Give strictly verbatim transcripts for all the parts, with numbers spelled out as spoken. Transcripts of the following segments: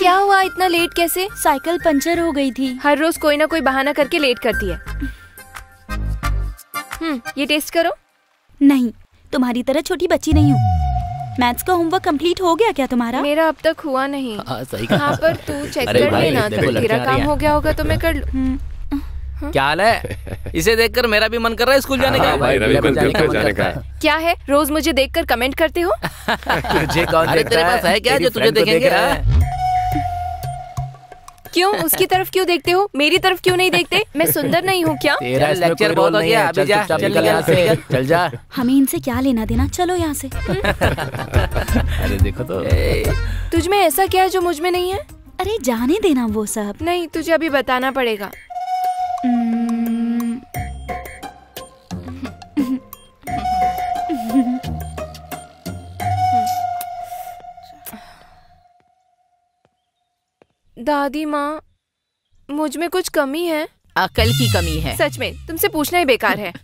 क्या हुआ, इतना लेट कैसे? साइकिल पंचर हो गई थी। हर रोज कोई ना कोई बहाना करके लेट करती है। हम्म, ये टेस्ट करो। नहीं, तुम्हारी तरह छोटी बच्ची नहीं हूँ। मैथ्स का होमवर्क कंप्लीट हो गया क्या तुम्हारा? मेरा अब तक हुआ नहीं। हाँ, सही कहा। हाँ, पर तू चेक कर लेना, तेरा काम हो गया होगा तो मैं कर लूँ। क्या हाल है? इसे देखकर मेरा भी मन कर रहा है स्कूल जाने का। हाँ, भाई, मेरा भी मन जाने का है। क्या है, रोज मुझे देखकर कमेंट करते हो? तुझे कौन देखता है? तेरे पास है क्या जो तुझे देखेंगे? क्यों, उसकी तरफ क्यों देखते हो, मेरी तरफ क्यों नहीं देखते? मैं सुंदर नहीं हूँ क्या? तेरा लेक्चर बहुत हो गया, अभी जा, चल निकल यहाँ से, चल जा। हमें इनसे क्या लेना देना, चलो यहाँ से। अरे देखो तो, तुझ में ऐसा क्या है जो मुझ में नहीं है? अरे जाने देना वो सब। नहीं, तुझे अभी बताना पड़ेगा। दादी माँ, मुझ में कुछ कमी है। अकल की कमी है। सच में, तुमसे पूछना ही बेकार है।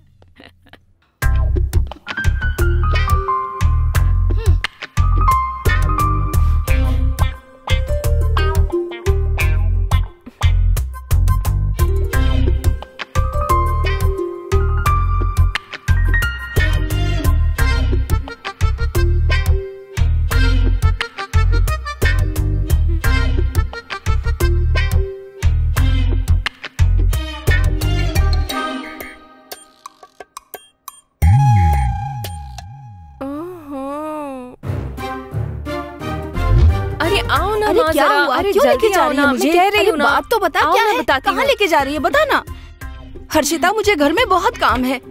अरे क्या हुआ? अरे क्यों लेके जा रही है मुझे? मुझे? कह रही अरे हूँ ना, बात तो बता, आओ क्या मैं है? बताती कहाँ हूँ। लेके जा रही है, बता ना। हर्षिता, मुझे घर में बहुत काम है।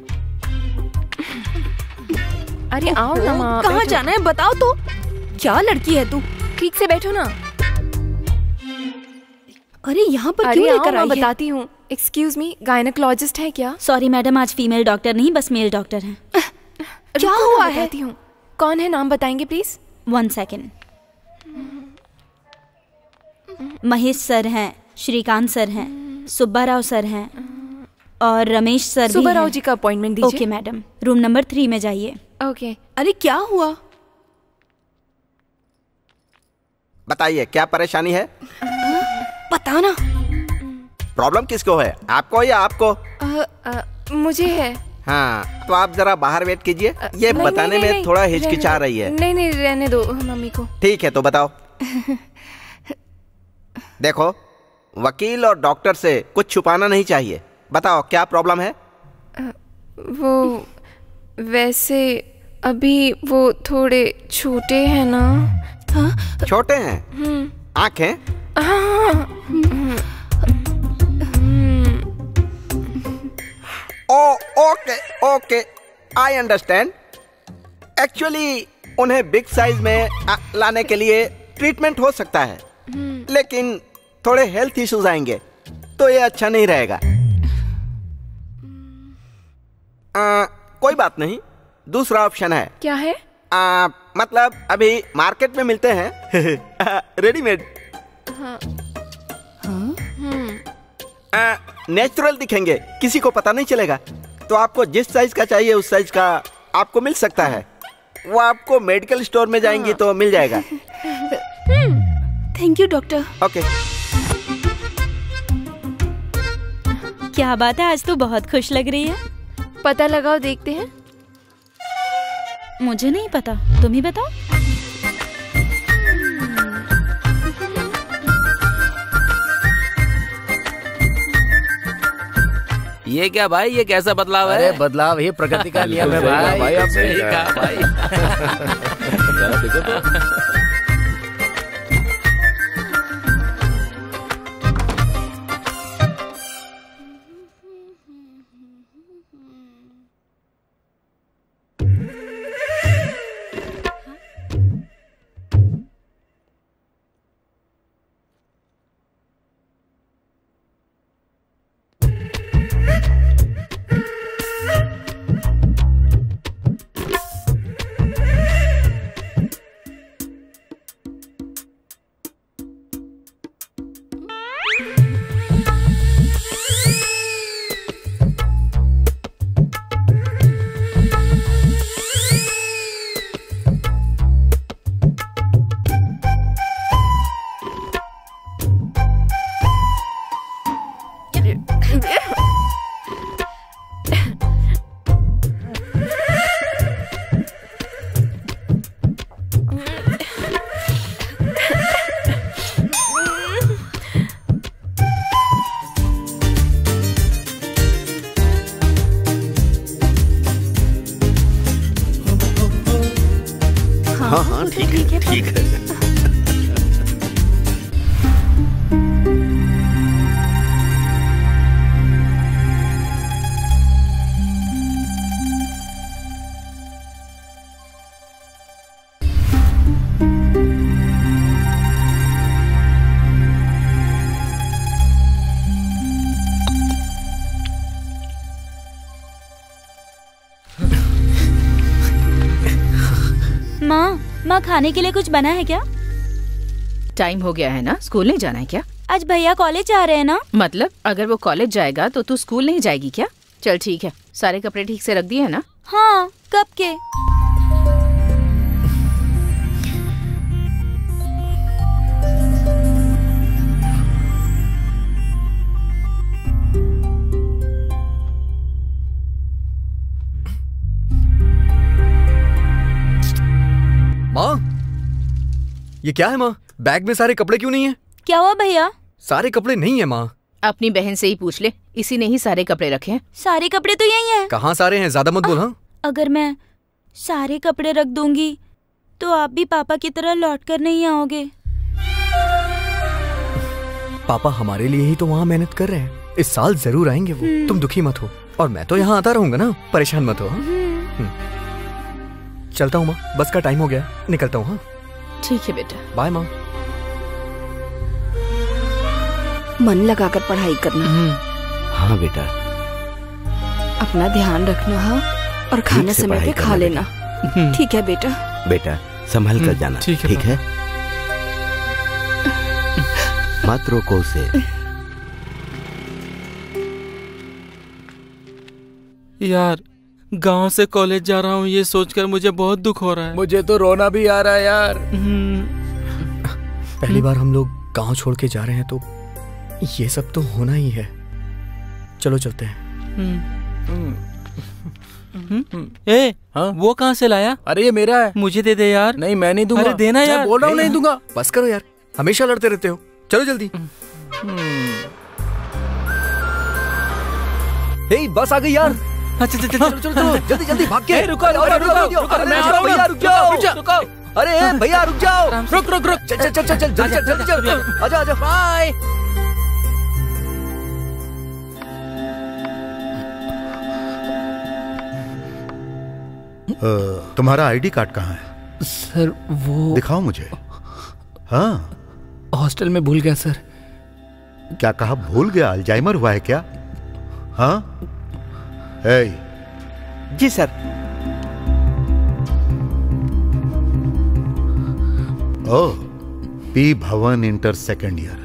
अरे आओ ना माँ, कहाँ बैठो। जाना है बताओ तो। क्या लड़की है तू? ठीक से बैठो ना। अरे यहाँ पर अरे क्यों आओ, लेकर मैं आई है? बताती हूँ। एक्सक्यूज मी, गायनेकोलॉजिस्ट है क्या? सॉरी मैडम, आज फीमेल डॉक्टर नहीं, बस मेल डॉक्टर हैं। क्या रुको, हुआ मैं है? बताती हूँ। कौन है, नाम बताएंगे please? One second. Mahesh sir हैं, श्रीकांत सर हैं, सुब्बा राव सर हैं और रमेश सर भी सुब्बा राव हैं। जी का अपॉइंटमेंट दीजिए। Okay madam, room number three में जाइए। ओके। अरे क्या हुआ? बताइए क्या परेशानी है? बता ना। प्रॉब्लम किसको है, आपको या आपको? अ, अ, मुझे है। हाँ, तो आप जरा बाहर वेट कीजिए। ये नहीं, बताने नहीं, में नहीं, थोड़ा रहने हिचकिचा दो। रही है। नहीं नहीं, रहने दो मम्मी को। ठीक है, तो बताओ। देखो, वकील और डॉक्टर से कुछ छुपाना नहीं चाहिए। बताओ क्या प्रॉब्लम है? वो वैसे अभी वो थोड़े छोटे हैं ना। हाँ? छोटे हैं? आंखें? हाँ। Oh okay okay, I understand. Actually उन्हें बिग साइज में आ, लाने के लिए ट्रीटमेंट हो सकता है, लेकिन थोड़े हेल्थ इश्यूज आएंगे तो ये अच्छा नहीं रहेगा। आ, कोई बात नहीं, दूसरा ऑप्शन है। क्या है? आ, मतलब अभी मार्केट में मिलते हैं रेडीमेड। हाँ। नेचुरल दिखेंगे, किसी को पता नहीं चलेगा। तो आपको जिस साइज का चाहिए उस साइज का आपको मिल सकता है। वो आपको मेडिकल स्टोर में जाएंगी तो मिल जाएगा। Thank you doctor. ओके। क्या बात है, आज तो बहुत खुश लग रही है। पता लगाओ, देखते हैं। मुझे नहीं पता, तुम ही बताओ। ये क्या भाई, ये कैसा बदलाव है? अरे बदलाव ही प्रकृति का नियम है भाई। भाई आपने सही कहा भाई। जरा देखो तो। हाँ हाँ ठीक है ठीक है। माँ माँ खाने के लिए कुछ बना है क्या? टाइम हो गया है ना, स्कूल नहीं जाना है क्या? आज भैया कॉलेज आ रहे हैं ना। मतलब अगर वो कॉलेज जाएगा तो तू स्कूल नहीं जाएगी क्या? चल ठीक है, सारे कपड़े ठीक से रख दिए है ना? हाँ, कब के? माँ, ये क्या है माँ? बैग में सारे कपड़े क्यों नहीं है? क्या हुआ भैया? सारे कपड़े नहीं है माँ। अपनी बहन से ही पूछ ले, इसी ने ही सारे कपड़े रखे हैं। सारे कपड़े तो यही हैं। कहाँ सारे हैं? ज्यादा मत बोल। हाँ, अगर मैं सारे कपड़े रख दूंगी तो आप भी पापा की तरह लौट कर नहीं आओगे। पापा हमारे लिए ही तो वहाँ मेहनत कर रहे हैं, इस साल जरूर आएंगे वो। तुम दुखी मत हो, और मैं तो यहाँ आता रहूंगा ना, परेशान मत हो। हाँ? चलता हूँ माँ, बस का टाइम हो गया, निकलता हूँ। हाँ ठीक है बेटा, बाय माँ। मन लगाकर पढ़ाई करना। हाँ बेटा, अपना ध्यान रखना। हाँ, और खाने से समय पे पढ़ाई खा करना लेना। ठीक है बेटा। बेटा संभल कर जाना। ठीक है, ठीक है? मत रोको उसे। यार गांव से कॉलेज जा रहा हूँ, ये सोचकर मुझे बहुत दुख हो रहा है। मुझे तो रोना भी आ रहा है यार। पहली बार हम लोग गांव छोड़ के जा रहे हैं तो ये सब तो होना ही है। चलो चलते हैं। ए, हाँ? वो कहाँ से लाया? अरे ये मेरा है। मुझे दे दे यार। नहीं मैं नहीं दूंगा। अरे देना यार। मैं बोल रहा हूँ नहीं दूंगा। बस करो यार, हमेशा लड़ते रहते हो। चलो जल्दी। हे बस आ गई यार। अच्छा चल चल चलो चलो चलो जल्दी जल्दी भाग के। रुको अरे, रुको अरे, रुको रुको, रुको, अरे, मैं रुको, आ रहा हूँ, भैया, रुक जाओ, रुक जाओ। रुको। अरे ए, भैया रुक जाओ। रुक रुक रुक। चल चल चल चल चल जल्दी चल जल्दी चल। आजा आजा। बाय। तुम्हारा आईडी कार्ड कहाँ है? सर वो दिखाओ मुझे। हाँ, हॉस्टल में भूल गया सर। क्या कहा? भूल गया? अल्जाइमर हुआ है क्या? हाँ ए, जी sir. O P Bhavan inter second year.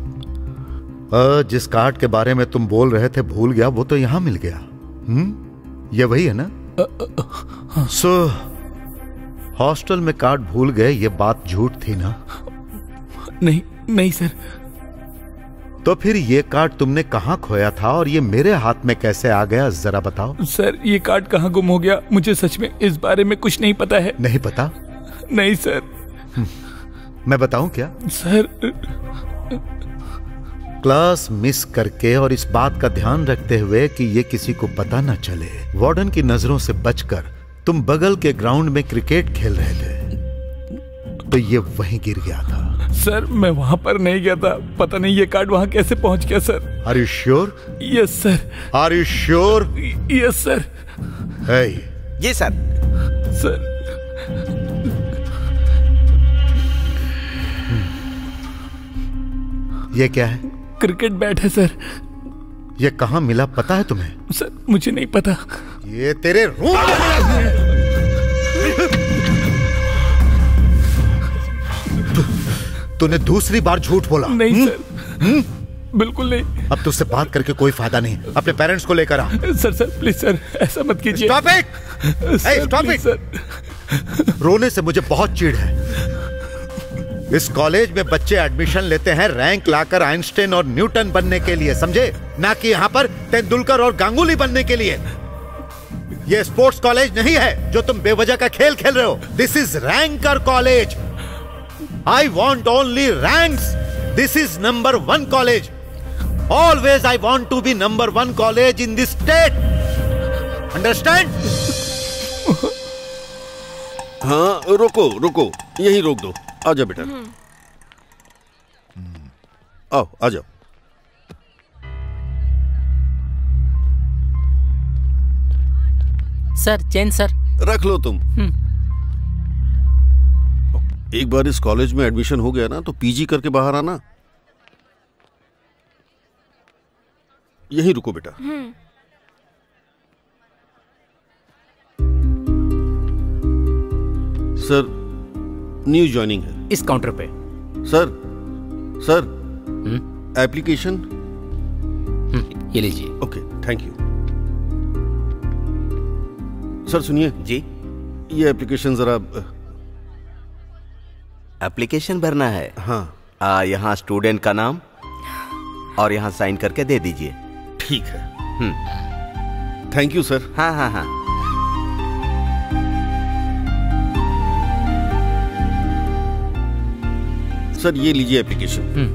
जिस कार्ड के बारे में तुम बोल रहे थे भूल गया, वो तो यहां मिल गया। हम्म, ये वही है ना? सो हॉस्टल में कार्ड भूल गए, ये बात झूठ थी ना? नहीं नहीं सर। तो फिर ये कार्ड तुमने कहां खोया था और ये मेरे हाथ में कैसे आ गया, जरा बताओ। सर ये कार्ड कहाँ गुम हो गया, मुझे सच में इस बारे में कुछ नहीं पता है। नहीं पता? नहीं सर। मैं बताऊं क्या? सर क्लास मिस करके और इस बात का ध्यान रखते हुए कि ये किसी को पता न चले, वार्डन की नजरों से बचकर तुम बगल के ग्राउंड में क्रिकेट खेल रहे थे, तो ये वहीं गिर गया था। सर मैं वहां पर नहीं गया था, पता नहीं ये कार्ड वहां कैसे पहुंच गया sir. Are you sure? Yes sir. Are you sure? Yes sir. है जी सर। सर ये क्या है? क्रिकेट बैट है सर। ये कहाँ मिला पता है तुम्हें? सर मुझे नहीं पता। ये तेरे रूम तूने दूसरी बार झूठ बोला। नहीं सर, बिल्कुल नहीं। अब तुझसे बात करके कोई फायदा नहीं, अपने पेरेंट्स को लेकर आ। सर सर प्लीज सर, ऐसा मत कीजिए। Stop it! Stop it! Sir रोने से मुझे बहुत चिढ़ है। इस कॉलेज में बच्चे एडमिशन लेते हैं रैंक लाकर आइंस्टाइन और न्यूटन बनने के लिए, समझे? ना कि यहाँ पर तेंदुलकर और गांगुली बनने के लिए। ये स्पोर्ट्स कॉलेज नहीं है जो तुम बेवजह का खेल खेल रहे हो। This is ranker college. I want only ranks. This is number one college. Always I want to be number one college in this state. Understand? हाँ रुको रुको, यहीं रोक दो। आ जाओ बेटा, आओ आ जाओ। Sir chain sir. रख लो तुम। एक बार इस कॉलेज में एडमिशन हो गया ना तो पीजी करके बाहर आना। यहीं रुको बेटा। सर न्यू ज्वाइनिंग है। इस काउंटर पे। Sir sir application. ये लीजिए। Okay thank you. सर सुनिए जी, ये एप्लीकेशन जरा। एप्लीकेशन भरना है? हाँ। आ, यहाँ स्टूडेंट का नाम और यहाँ साइन करके दे दीजिए। ठीक है। Thank you sir. हाँ हाँ हाँ। सर ये लीजिए एप्लीकेशन।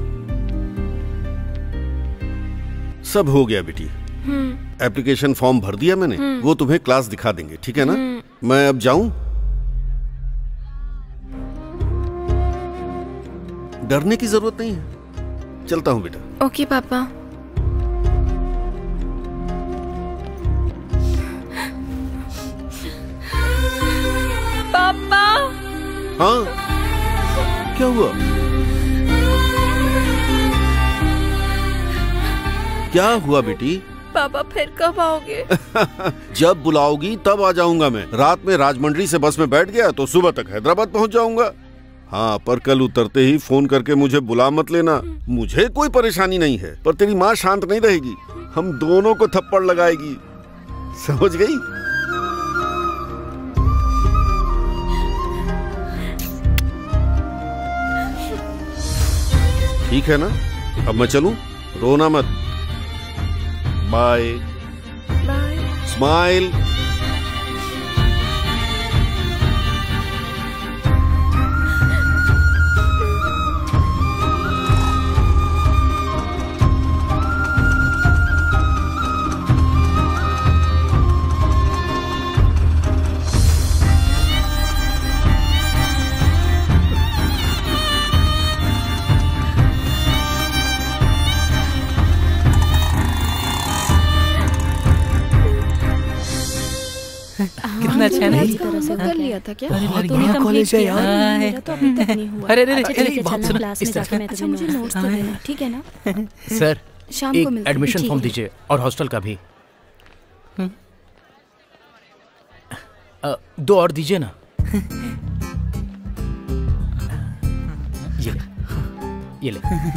सब हो गया बेटी। एप्लीकेशन फॉर्म भर दिया मैंने, वो तुम्हें क्लास दिखा देंगे, ठीक है ना? मैं अब जाऊं? डरने की जरूरत नहीं है, चलता हूं बेटा। ओके पापा। पापा। हाँ क्या हुआ? क्या हुआ बेटी? पापा फिर कब आओगे? जब बुलाओगी तब आ जाऊंगा मैं। रात में राजमंड्री से बस में बैठ गया तो सुबह तक हैदराबाद पहुंच जाऊंगा। हाँ पर कल उतरते ही फोन करके मुझे बुला मत लेना। मुझे कोई परेशानी नहीं है, पर तेरी माँ शांत नहीं रहेगी, हम दोनों को थप्पड़ लगाएगी, समझ गई? ठीक है ना? अब मैं चलूं? रोना मत। बाय। बाय। स्माइल। कितना अच्छा है ना? कर लिया था क्या? अरे लड़कियां कॉलेज है यार। मेरा तो अभी तक नहीं हुआ। अरे अरे अच्छा, अरे बात सुनो, क्लास में इस जाके मैं अच्छा मुझे नोट्स तो देना, ठीक है ना? सर शाम को एक मिलते हैं। एडमिशन ठीक फॉर्म है। दीजिए और हॉस्टल का भी। अ, दो और दीजिए ना। ये ले, ये ले।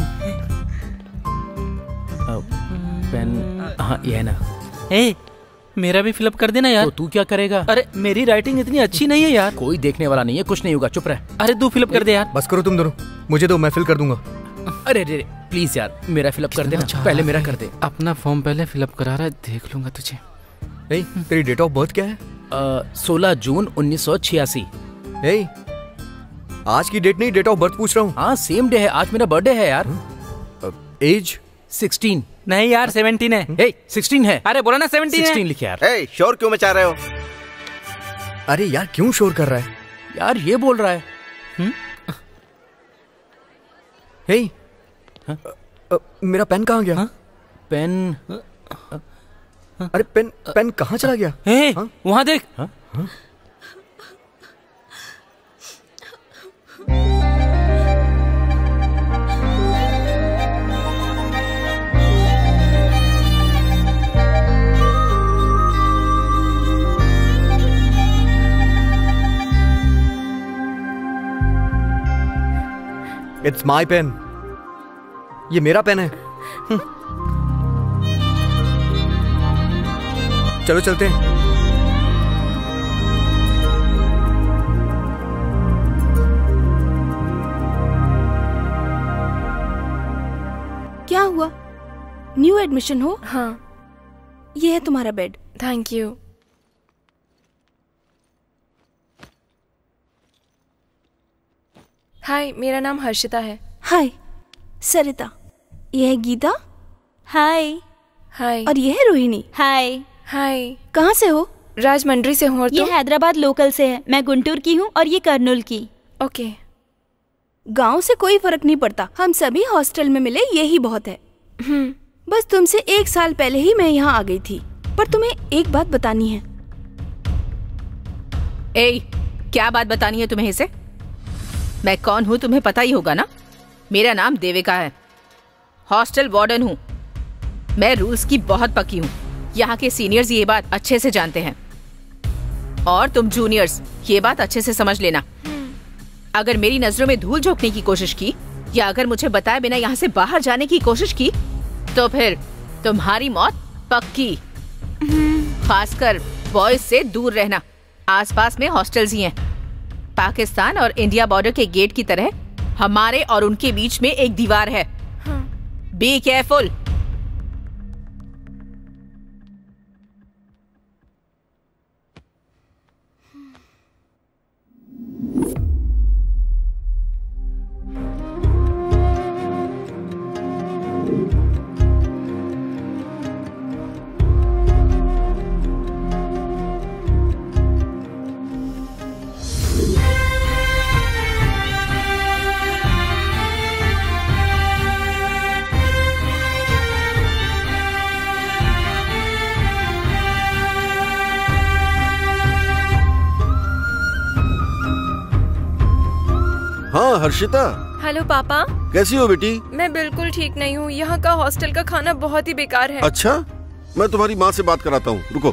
अ, पेन। हाँ ये है ना। ए, मेरा भी फिलअप कर देना यार। तो तू क्या करेगा? अरे मेरी राइटिंग इतनी अच्छी नहीं है यार। कोई देखने वाला नहीं है, कुछ नहीं होगा, चुप रह। अरे तू फिलअप कर दे यार। बस करो तुम दोनों, मुझे दो, मैं फिल कर दूंगा। अरे अरे प्लीज यार मेरा फिलअप कर देना, पहले मेरा कर दे। अपना फॉर्म पहले फिलअप करा रहा है, देख लूंगा तुझे। ए, तेरी डेट ऑफ बर्थ क्या है? सोलह जून उन्नीस सौ छियासी। ए, आज की डेट नहीं, डेट ऑफ बर्थ पूछ रहा हूँ। हाँ सेम डे है, आज मेरा बर्थडे है यार। एज? सिक्सटीन। नहीं यार सेवेंटीन है। ए, सिक्सटीन है। अरे बोला ना सेवेंटीन है। सिक्सटीन लिखे यार। ए, शोर क्यों मचा रहे हो? अरे यार क्यों शोर कर रहा है? यार ये बोल रहा है। हम्म? हे, हाँ? अ, मेरा पेन कहाँ गया? हाँ? पेन? अरे पेन पेन कहाँ चला गया? हे, हाँ? वहाँ देख। हाँ? हाँ? It's my pen. ये मेरा पेन है। चलो चलते हैं। क्या हुआ? न्यू एडमिशन हो? हाँ। ये है तुम्हारा बेड। Thank you. हाय, मेरा नाम हर्षिता है। हाय, सरिता। ये है गीता। हाय। हाय। और ये है रोहिणी। हाय। हाय। कहाँ से हो? राजमंड्री से हूँ। और ये हैदराबाद लोकल से है। मैं गुंटूर की हूँ और ये कर्नूल की। ओके। गांव से कोई फर्क नहीं पड़ता, हम सभी हॉस्टल में मिले, यही बहुत है। बस तुमसे एक साल पहले ही मैं यहाँ आ गई थी, पर तुम्हें एक बात बतानी है। ए, क्या बात बतानी है तुम्हें इसे? मैं कौन हूँ तुम्हें पता ही होगा ना। मेरा नाम देविका है, हॉस्टल वार्डन हूँ। मैं रूल्स की बहुत पक्की हूँ। यहाँ के सीनियर्स ये बात अच्छे से जानते हैं और तुम जूनियर्स ये बात अच्छे से समझ लेना। अगर मेरी नजरों में धूल झोंकने की कोशिश की या अगर मुझे बताए बिना यहाँ से बाहर जाने की कोशिश की तो फिर तुम्हारी मौत पक्की। खासकर बॉयज से दूर रहना। आसपास में हॉस्टल्स ही हैं। पाकिस्तान और इंडिया बॉर्डर के गेट की तरह हमारे और उनके बीच में एक दीवार है। Be careful. हाँ हर्षिता। हेलो पापा। कैसी हो बेटी? मैं बिल्कुल ठीक नहीं हूँ। यहाँ का हॉस्टल का खाना बहुत ही बेकार है। अच्छा, मैं तुम्हारी माँ से बात कराता हूँ, रुको।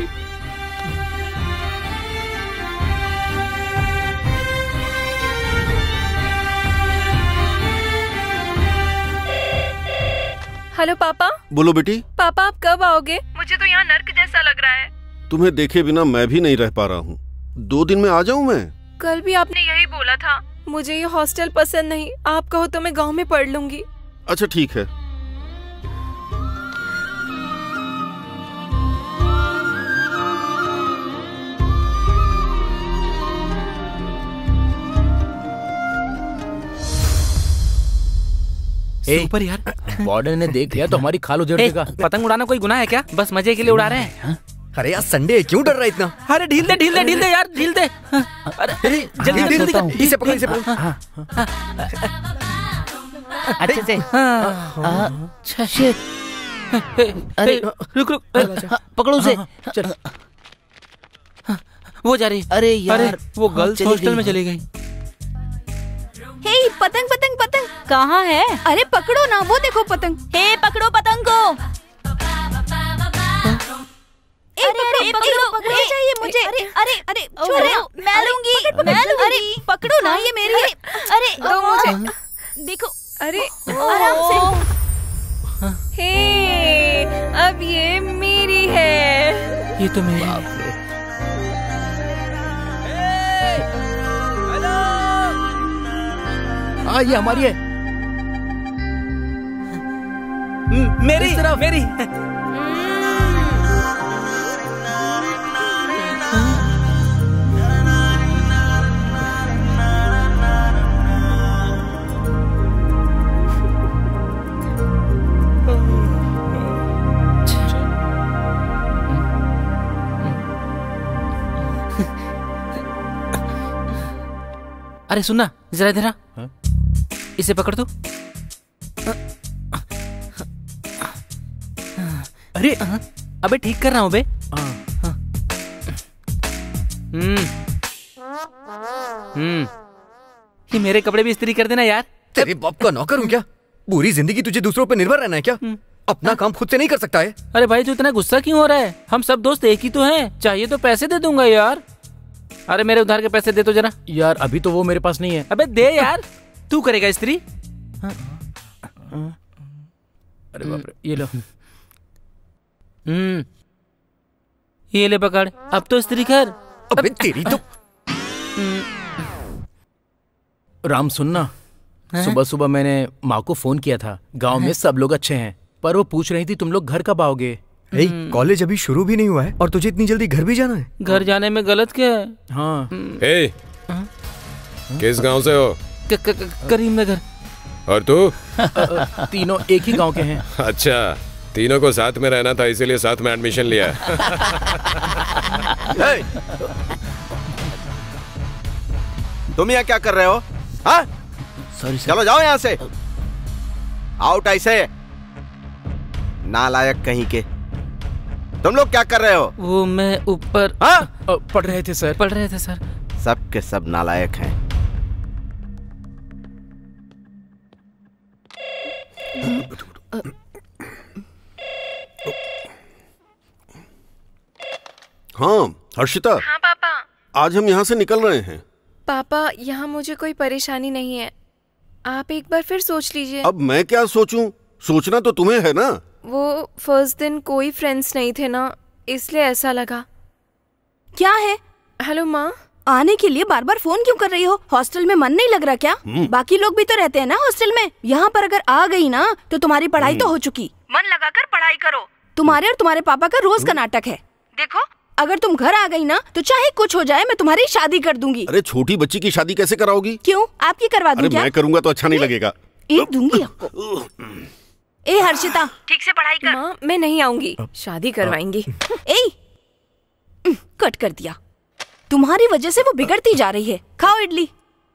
हेलो पापा। बोलो बेटी। पापा आप कब आओगे? मुझे तो यहाँ नर्क जैसा लग रहा है। तुम्हें देखे बिना मैं भी नहीं रह पा रहा हूँ। दो दिन में आ जाऊँ मैं? कल भी आपने यही बोला था। मुझे ये हॉस्टल पसंद नहीं। आप कहो तो मैं गांव में पढ़ लूंगी। अच्छा ठीक है। सुपर यार, वार्डन ने देख लिया तो हमारी खाल उधेड़ देगा। पतंग उड़ाना कोई गुनाह है क्या? बस मजे के लिए उड़ा रहे हैं। अरे यार संडे, क्यों डर रहा है इतना? अरे ढील दे ढील दे ढील दे यार, ढील दे। अरे जल्दी जल्दी जल्दी। इसे पकड़, इसे पकड़। अच्छे से। अच्छा शिट। अरे रुक रुक, पकड़ो उसे। चल। वो जा रही। अरे यार, वो गर्ल्स हॉस्टल में चली गई। हे पतंग पतंग पतंग कहाँ है? अरे पकड़ो ना, वो देखो पतंग। हे पकड़ो पतंग को। अरे अरे पकड़ो, पकड़ो चाहिए मुझे। अरे अरे अरे छोड़ो, मैं लूंगी, मैं लूंगी। अरे पकड़ो ना, ये मेरी है। अरे दो मुझे। देखो, अरे आराम से। हे अब ये मेरी है। ये तो मेरी। हाँ ये हमारी है। मेरी तरफ मेरी। अरे सुनना जरा इधर आ। इसे पकड़ तू। अरे अबे ठीक कर रहा हूँ बे। हम्म हम्म ये मेरे कपड़े भी इस्त्री कर देना यार। तेरे बाप का नौकर हूँ क्या? पूरी जिंदगी तुझे दूसरों पर निर्भर रहना है क्या? अपना काम खुद से नहीं कर सकता है? अरे भाई तू इतना गुस्सा क्यों हो रहा है? हम सब दोस्त एक ही तो हैं। चाहिए तो पैसे दे दूंगा यार। अरे मेरे उधार के पैसे दे तो जरा। यार अभी तो वो मेरे पास नहीं है। अबे दे यार। तू करेगा इस्त्री? अरे बाप रे, ये लो। हम्म ये ले पकड़, अब तो इस्त्री कर। अबे तेरी तो। राम सुनना, सुबह सुबह मैंने माँ को फोन किया था। गांव में सब लोग अच्छे हैं, पर वो पूछ रही थी तुम लोग घर कब आओगे। कॉलेज अभी शुरू भी नहीं हुआ है और तुझे इतनी जल्दी घर भी जाना है? घर जाने में गलत क्या है? हाँ। ए, किस गांव से हो? करीमनगर। और तू? तीनों एक ही गांव के हैं। अच्छा, तीनों को साथ में रहना था इसीलिए साथ में एडमिशन लिया। हे! तुम यहाँ क्या कर रहे हो? हाँ? सॉरी चलो जाओ यहाँ से। आउट ऐसे। नालायक कहीं के। तुम लोग क्या कर रहे हो? वो मैं ऊपर हाँ? पढ़ रहे थे सर। पढ़ रहे थे सर। सब के सब नालायक हैं। हाँ हर्षिता। हाँ पापा। आज हम यहाँ से निकल रहे हैं। पापा यहाँ मुझे कोई परेशानी नहीं है, आप एक बार फिर सोच लीजिए। अब मैं क्या सोचूं? सोचना तो तुम्हें है ना। वो फर्स्ट दिन कोई फ्रेंड्स नहीं थे ना, इसलिए ऐसा लगा। क्या है? हेलो माँ। आने के लिए बार बार फोन क्यों कर रही हो? हॉस्टल में मन नहीं लग रहा क्या? बाकी लोग भी तो रहते हैं ना हॉस्टल में। यहाँ पर अगर आ गई ना तो तुम्हारी पढ़ाई तो हो चुकी। मन लगाकर पढ़ाई करो। तुम्हारे और तुम्हारे पापा का रोज का नाटक है। देखो अगर तुम घर आ गई ना तो चाहे कुछ हो जाए मैं तुम्हारी शादी कर दूंगी। अरे छोटी बच्ची की शादी कैसे कराओगी? क्यों? आपकी करवा दूं क्या? मैं करूंगा तो अच्छा नहीं लगेगा। एक दूंगी आपको। ए हर्षिता ठीक से पढ़ाई कर। माँ मैं नहीं आऊंगी, शादी करवाएंगी। ए कट कर दिया। तुम्हारी वजह से वो बिगड़ती जा रही है। खाओ idli.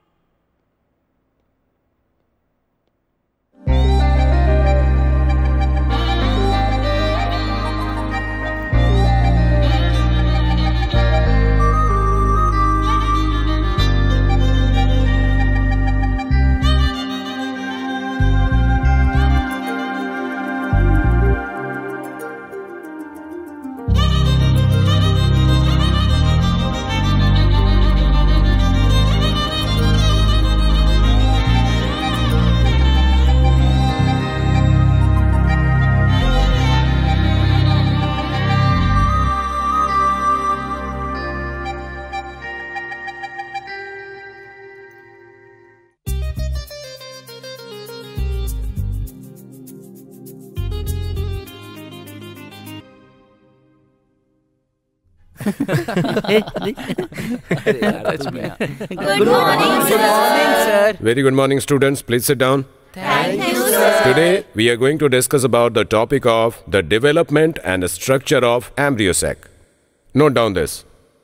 Good morning, sir. Very good morning, students. Please sit down. Thank you, sir. Today, we are going to discuss about the topic of the development and structure of embryo sac. Note down this.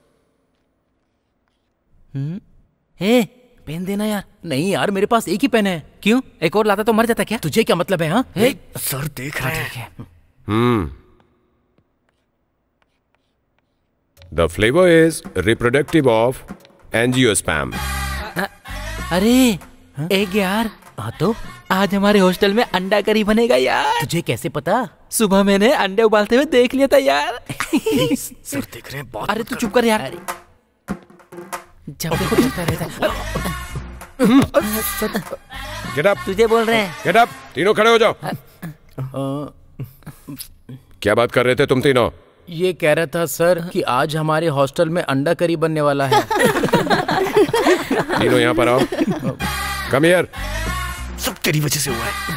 ए, pen देना यार। नहीं यार, मेरे पास एक ही pen है। क्यों? एक और लाता तो मर जाता क्या? तुझे क्या मतलब है? हाँ सर देख रहे थे। Hmm. The flavor is reproductive of angiosperm. अरे एक यार। हाँ तो आज हमारे हॉस्टल में अंडा करी बनेगा यार। तुझे कैसे पता? सुबह मैंने अंडे उबालते हुए देख लिया था यार। सर देख रहे हैं। बात अरे तू चुप कर यार। जब देखो चलता रहता है। Get up. तुझे बोल रहे हैं। Get up. तीनों खड़े हो जाओ। क्या बात कर रहे थे तुम तीनों? ये कह रहा था सर कि आज हमारे हॉस्टल में अंडा करी बनने वाला है। तीनों यहाँ पर आओ। Come here. सब तेरी वजह से हुआ है।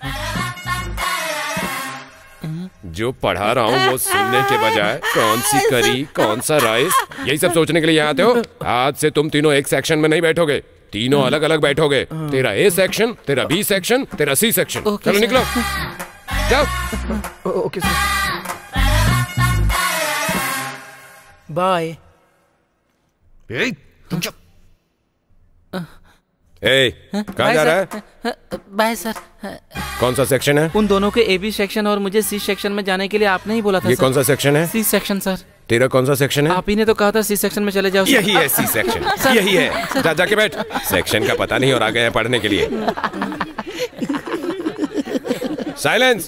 जो पढ़ा रहा हूँ वो सुनने के बजाय कौन सी करी कौन सा राइस यही सब सोचने के लिए यहाँ आते हो। आज से तुम तीनों एक सेक्शन में नहीं बैठोगे, तीनों अलग अलग बैठोगे। तेरा ए सेक्शन, तेरा बी सेक्शन, तेरा सी सेक्शन। चलो निकलो जाओ। Okay sir. बाय। तुम क्या? ए, कहाँ जा रहा है? Bye sir. कौन सा सेक्शन है? उन दोनों के ए बी सेक्शन और मुझे सी सेक्शन में जाने के लिए आपने ही बोला था। ये सर। कौन सा सेक्शन है? C section sir. तेरा कौन सा सेक्शन है? आप ही ने तो कहा था सी सेक्शन में चले जाओ। यही है सी सेक्शन, यही है। जा जाके बैठ। सेक्शन का पता नहीं और आ गए हैं पढ़ने के लिए। Silence.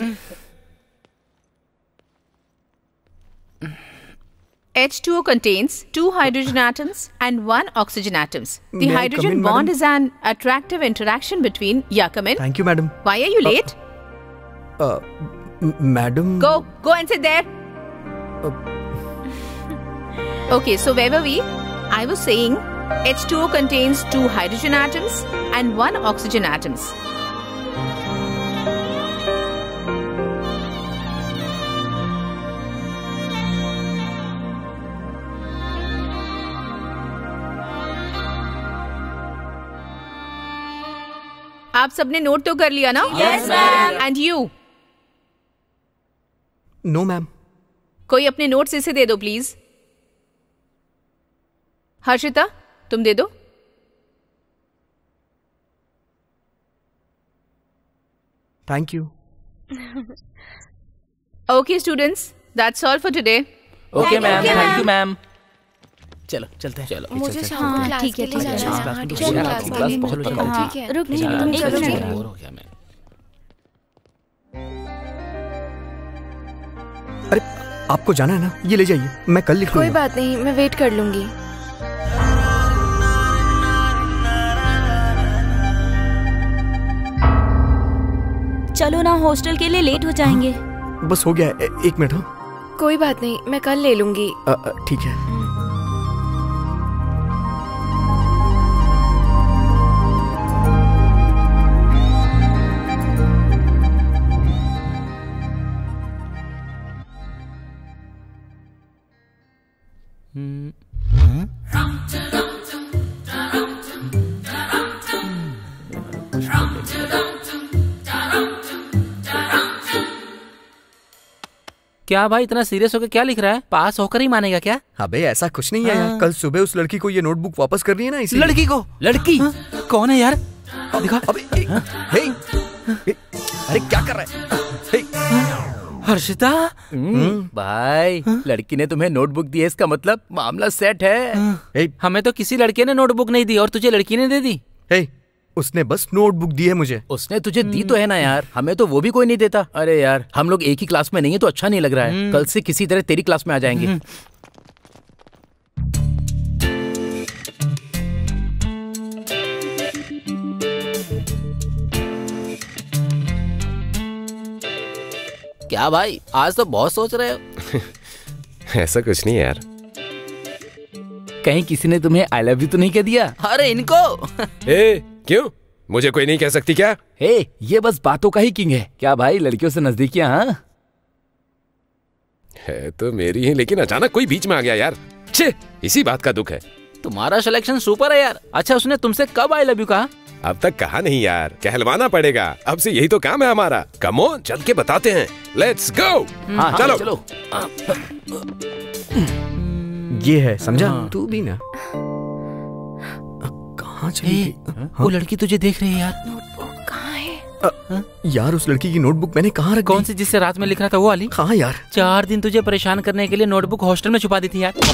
H two O contains two hydrogen atoms and one oxygen atoms. The May I come hydrogen in, bond madam? is an attractive interaction between. Yeah, come in. Thank you, madam. Why are you late? Uh, madam. Go, go and sit there. Okay, so where were we? I was saying H two O contains two hydrogen atoms and one oxygen atoms. आप सबने note तो कर लिया ना? Yes, ma'am. And you? No ma'am. कोई अपने notes इसे दे दो प्लीज। हर्षिता तुम दे दो। Thank you. Okay students, that's all for today. Okay ma'am, thank you ma'am. चलो चलते हैं। चलो मुझे चल, चल, शाम चल, क्लास ठीक के है, लिए ठीक है, जाना है। क्लास हाँ, में ठीक तो है, बहुत- क्लास क्लास के बहुत लिए। लंबा हाँ, ठीक है। रुक एक जाओ, मिनट, एक एक मिनट। मिनट, बोर हो गया मैं। अरे आपको जाना है ना, ये ले जाइए, मैं कल लिख कोई लूंगा। बात नहीं, मैं वेट कर लूंगी। चलो ना, हॉस्टल के लिए लेट हो जाएंगे। बस हो गया, ए, एक मिनट। हाँ कोई बात नहीं, मैं कल ले लूंगी। अ, अ, ठीक है। क्या भाई इतना सीरियस होकर क्या लिख रहा है? पास होकर ही मानेगा क्या? अबे ऐसा कुछ नहीं है यार, कल सुबह उस लड़की को ये नोटबुक वापस करनी है ना, इसी लड़की को? लड़की कौन है यार? दिखा। अबे ए, हे, ए, अरे क्या कर रहा है? हर्षिता भाई लड़की ने तुम्हें नोटबुक दी है, इसका मतलब मामला सेट है। हमें तो किसी लड़के ने नोटबुक नहीं दी और तुझे लड़की ने दे दी। हे, उसने बस नोटबुक दी है मुझे। उसने तुझे दी तो है ना यार, हमें तो वो भी कोई नहीं देता। अरे यार हम लोग एक ही क्लास में नहीं है तो अच्छा नहीं लग रहा है। कल से किसी तरह तेरी क्लास में आ जाएंगे। क्या भाई आज तो बहुत सोच रहे हो? ऐसा कुछ नहीं यार। कहीं किसी ने तुम्हें आई लव यू तो नहीं कह दिया? अरे इनको ए, क्यों? मुझे कोई नहीं कह सकती क्या? ए, ये बस बातों का ही किंग है। क्या भाई लड़कियों से नजदीकियां? हाँ है तो मेरी ही, लेकिन अचानक कोई बीच में आ गया यार। छे, इसी बात का दुख है। तुम्हारा सिलेक्शन सुपर है यार। अच्छा उसने तुमसे कब आई लव यू कहा? अब तक कहा नहीं यार, कहलवाना पड़ेगा। अब से यही तो काम है हमारा। कम ऑन, चल के बताते हैं। Let's go. हाँ, चलो चलो। ये है, समझा? तू भी ना। कहाँ चली गई? वो लड़की तुझे देख रही है यार। नोटबुक कहाँ है? यार उस लड़की की नोटबुक मैंने कहाँ रखी? कौन सी जिससे रात में लिख रहा था वो वाली? कहाँ यार? चार दिन तुझे परेशान करने के लिए नोटबुक हॉस्टल में छुपा दी थी यार।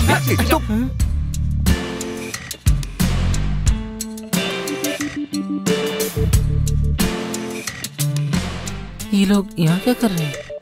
ये लोग यहाँ क्या कर रहे हैं?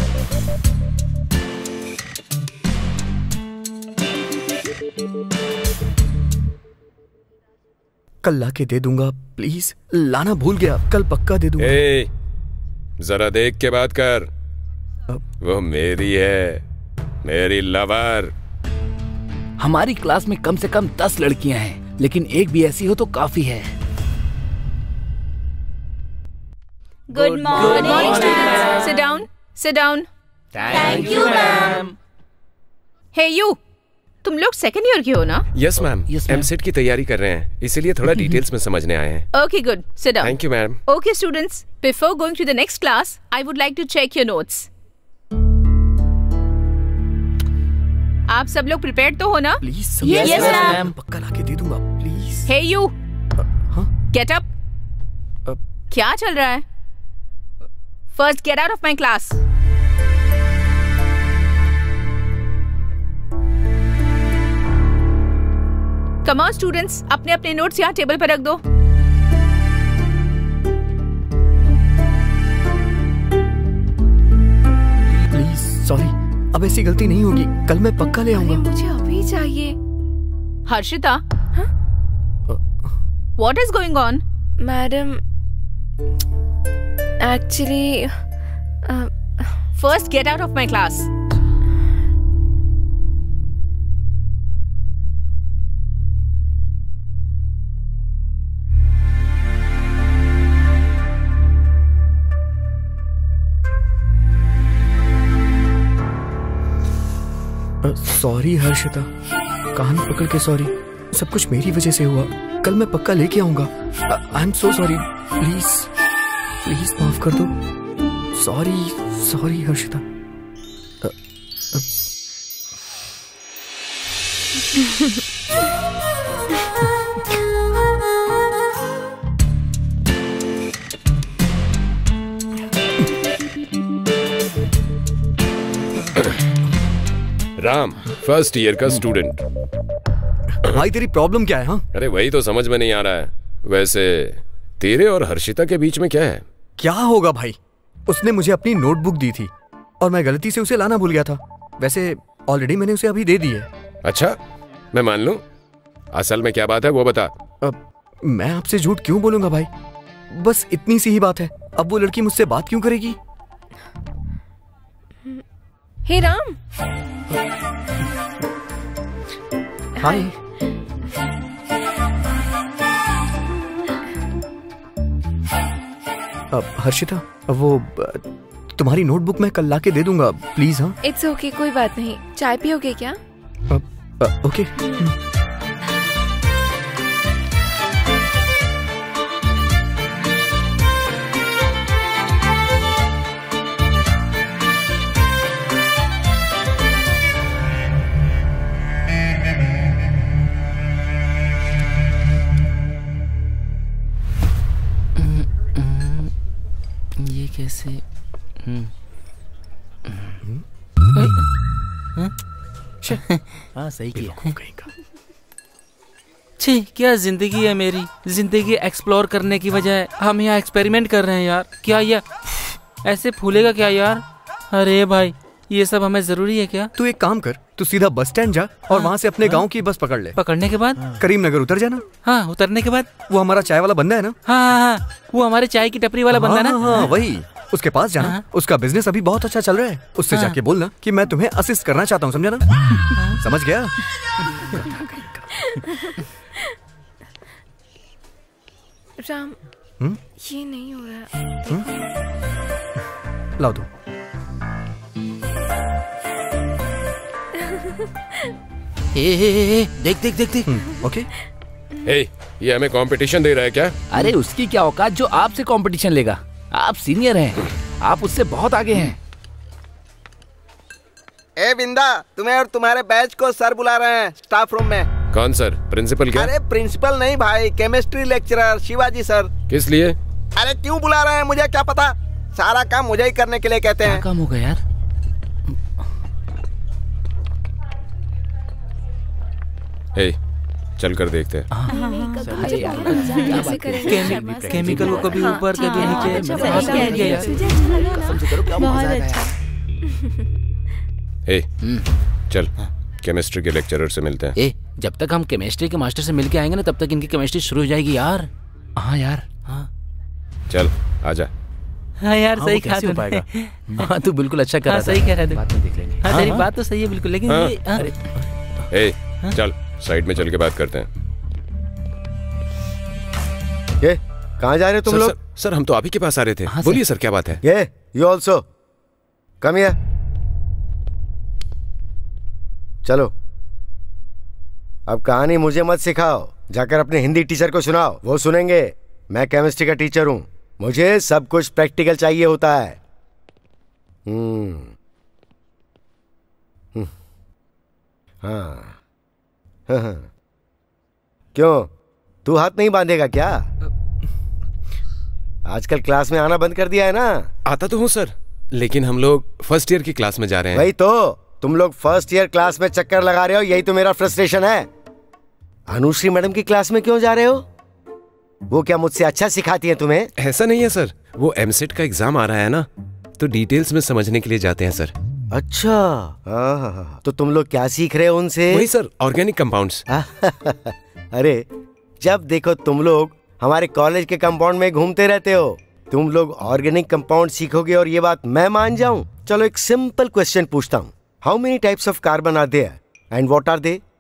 कल लाके दे दूंगा, प्लीज। लाना भूल गया, कल पक्का दे दूंगा। ए, जरा देख के बात कर। वो मेरी है, मेरी लवर। हमारी क्लास में कम से कम दस लड़कियां हैं, लेकिन एक भी ऐसी हो तो काफी है। Good morning students. Sit down, sit down. Thank you ma'am. Hey you, तुम लोग सेकंड ईयर के हो ना? यस मैम, एमसेट की तैयारी कर रहे हैं, इसीलिए थोड़ा डिटेल्स में समझने आए हैं। Okay good, sit down. Thank you ma'am. Okay students, before going to the next class I would like to check your notes. आप सब लोग प्रिपेयर्ड तो हो ना? Please yes ma'am. पक्का लाके दे दूंगा, please. Hey you, get up. क्या चल रहा है? First get out of my class. Come on students, अपने अपने नोट्स यहाँ टेबल पर रख दो। प्लीज सॉरी, अब ऐसी गलती नहीं होगी, कल मैं पक्का ले आऊंगा। मुझे अभी चाहिए। Harshita, what is going on? Madam actually first get out of my class. Sorry Harshita, कान पकड़ के सॉरी। सब कुछ मेरी वजह से हुआ, कल मैं पक्का लेके आऊंगा। I am so sorry, please please माफ कर दो। Sorry sorry Harshita. uh, uh. Ram, first year का स्टूडेंट। भाई तेरी प्रॉब्लम क्या है? हाँ, अरे वही तो समझ में नहीं आ रहा है। वैसे तेरे और हर्षिता के बीच में क्या है? क्या होगा भाई, उसने मुझे अपनी नोटबुक दी थी और मैं गलती से उसे लाना भूल गया था। वैसे ऑलरेडी मैंने उसे अभी दे दी है। अच्छा, मैं मान लूं। असल में क्या बात है वो बता। अब मैं आपसे झूठ क्यों बोलूंगा भाई, बस इतनी सी ही बात है। अब वो लड़की मुझसे बात क्यों करेगी? हे राम। हाय। अब हर्षिता, वो तुम्हारी नोटबुक मैं कल लाके दे दूंगा, प्लीज। हाँ, इट्स ओके, कोई बात नहीं। चाय पियोगे क्या? अब ओके। ये कैसे? हाँ सही किया। छी, क्या जिंदगी है मेरी। जिंदगी एक्सप्लोर करने की बजाय हम यहाँ एक्सपेरिमेंट कर रहे हैं यार। क्या ये ऐसे फूलेगा क्या यार? अरे भाई, ये सब हमें जरूरी है क्या? तू एक काम कर, तू सीधा बस स्टैंड जा और वहाँ से अपने गांव की बस पकड़ ले। पकड़ने के बाद करीमनगर उतर जाना। हाँ, उतरने के बाद वो हमारा चाय वाला बंदा है ना? हाँ हाँ हाँ, वो हमारे चाय की टपरी वाला बंदा ना? हाँ, हाँ, वही। उसके पास जाना। हाँ। उसका बिजनेस अभी बहुत अच्छा चल रहा है। उससे हाँ। जाके बोलना कि मैं तुम्हें असिस्ट करना चाहता हूँ, समझा ना? हाँ। समझ गया? राम, हुँ? ये नहीं हो रहा। लाओ दो। ए, ए, ए, देख देख देख देख। ओके। ए, ये हमें कंपटीशन दे रहा है क्या? अरे उसकी क्या औकात जो आपसे कंपटीशन लेगा। आप सीनियर हैं, आप उससे बहुत आगे हैं। ए बिंदा, तुम्हें और तुम्हारे बैच को सर बुला रहे हैं स्टाफ रूम में। कौन सर? प्रिंसिपल क्या? अरे प्रिंसिपल नहीं भाई, केमिस्ट्री लेक्चरर शिवाजी सर। किस लिए? अरे क्यों बुला रहे हैं मुझे क्या पता, सारा काम मुझे ही करने के लिए कहते हैं। क्या काम होगा यार? हे, चल कर देखते हैं। केमिकल को कभी ऊपर कभी नीचे। हे, चल केमिस्ट्री के लेक्चरर से मिलते हैं। ए, जब तक हम केमिस्ट्री के मास्टर से मिलके आएंगे ना, तब तक इनकी केमिस्ट्री शुरू हो जाएगी यार। हाँ यार। हाँ चल आजा। हाँ यार, सही कहा हो पाएगा। हाँ तू बिल्कुल अच्छा कर रहा है। सही कह रहा है। बात में देख लेंगे। हाँ तेरी बात तो सही है बिल्कुल, लेकिन ए, चल साइड में चल के बात करते हैं। ये कहाँ जा रहे हो तुम लोग? सर, सर हम तो आप ही के पास आ रहे थे। हाँ, बोलिए सर क्या बात है? ये यू ऑल्सो कम हियर। चलो अब कहानी मुझे मत सिखाओ, जाकर अपने हिंदी टीचर को सुनाओ, वो सुनेंगे। मैं केमिस्ट्री का टीचर हूं, मुझे सब कुछ प्रैक्टिकल चाहिए होता है। हम्म हाँ हाँ। क्यों, तू हाथ नहीं बांधेगा क्या? आजकल क्लास में आना बंद कर दिया है ना? आता तो हूँ सर, लेकिन हम लोग फर्स्ट ईयर की क्लास में जा रहे हैं। वही तो, तुम लोग फर्स्ट ईयर क्लास में चक्कर लगा रहे हो, यही तो मेरा फ्रस्ट्रेशन है। अनुश्री मैडम की क्लास में क्यों जा रहे हो? वो क्या मुझसे अच्छा सिखाती है तुम्हें? ऐसा नहीं है सर, वो एमसेट का एग्जाम आ रहा है ना, तो डिटेल्स में समझने के लिए जाते हैं सर। अच्छा, हाँ, तो तुम लोग क्या सीख रहे हो उनसे? वही सर, ऑर्गेनिक कंपाउंड्स। अरे जब देखो तुम लोग हमारे कॉलेज के कंपाउंड में घूमते रहते हो। तुम लोग ऑर्गेनिक कंपाउंड सीखोगे और ये बात मैं मान जाऊं? चलो एक सिंपल क्वेश्चन पूछता हूँ, how many types of carbon are there and what are they?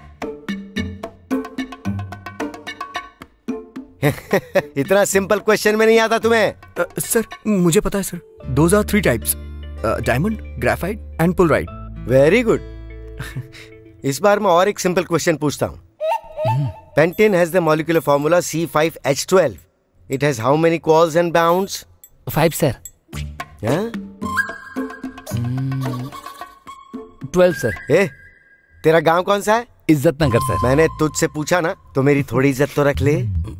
इतना सिंपल क्वेश्चन में नहीं आता तुम्हें? uh, सर मुझे पता है sir, those are three types, diamond, graphite and fullerite. Very good. इस बार मैं और एक सिंपल क्वेश्चन पूछता हूँ। Pentane has the molecular formula C five H twelve. It has how many quals and bonds? Five sir. Twelve sir. ए, तेरा गांव कौन सा है? इज्जत नगर सर। मैंने तुझसे पूछा ना, तो मेरी थोड़ी इज्जत तो रख ले।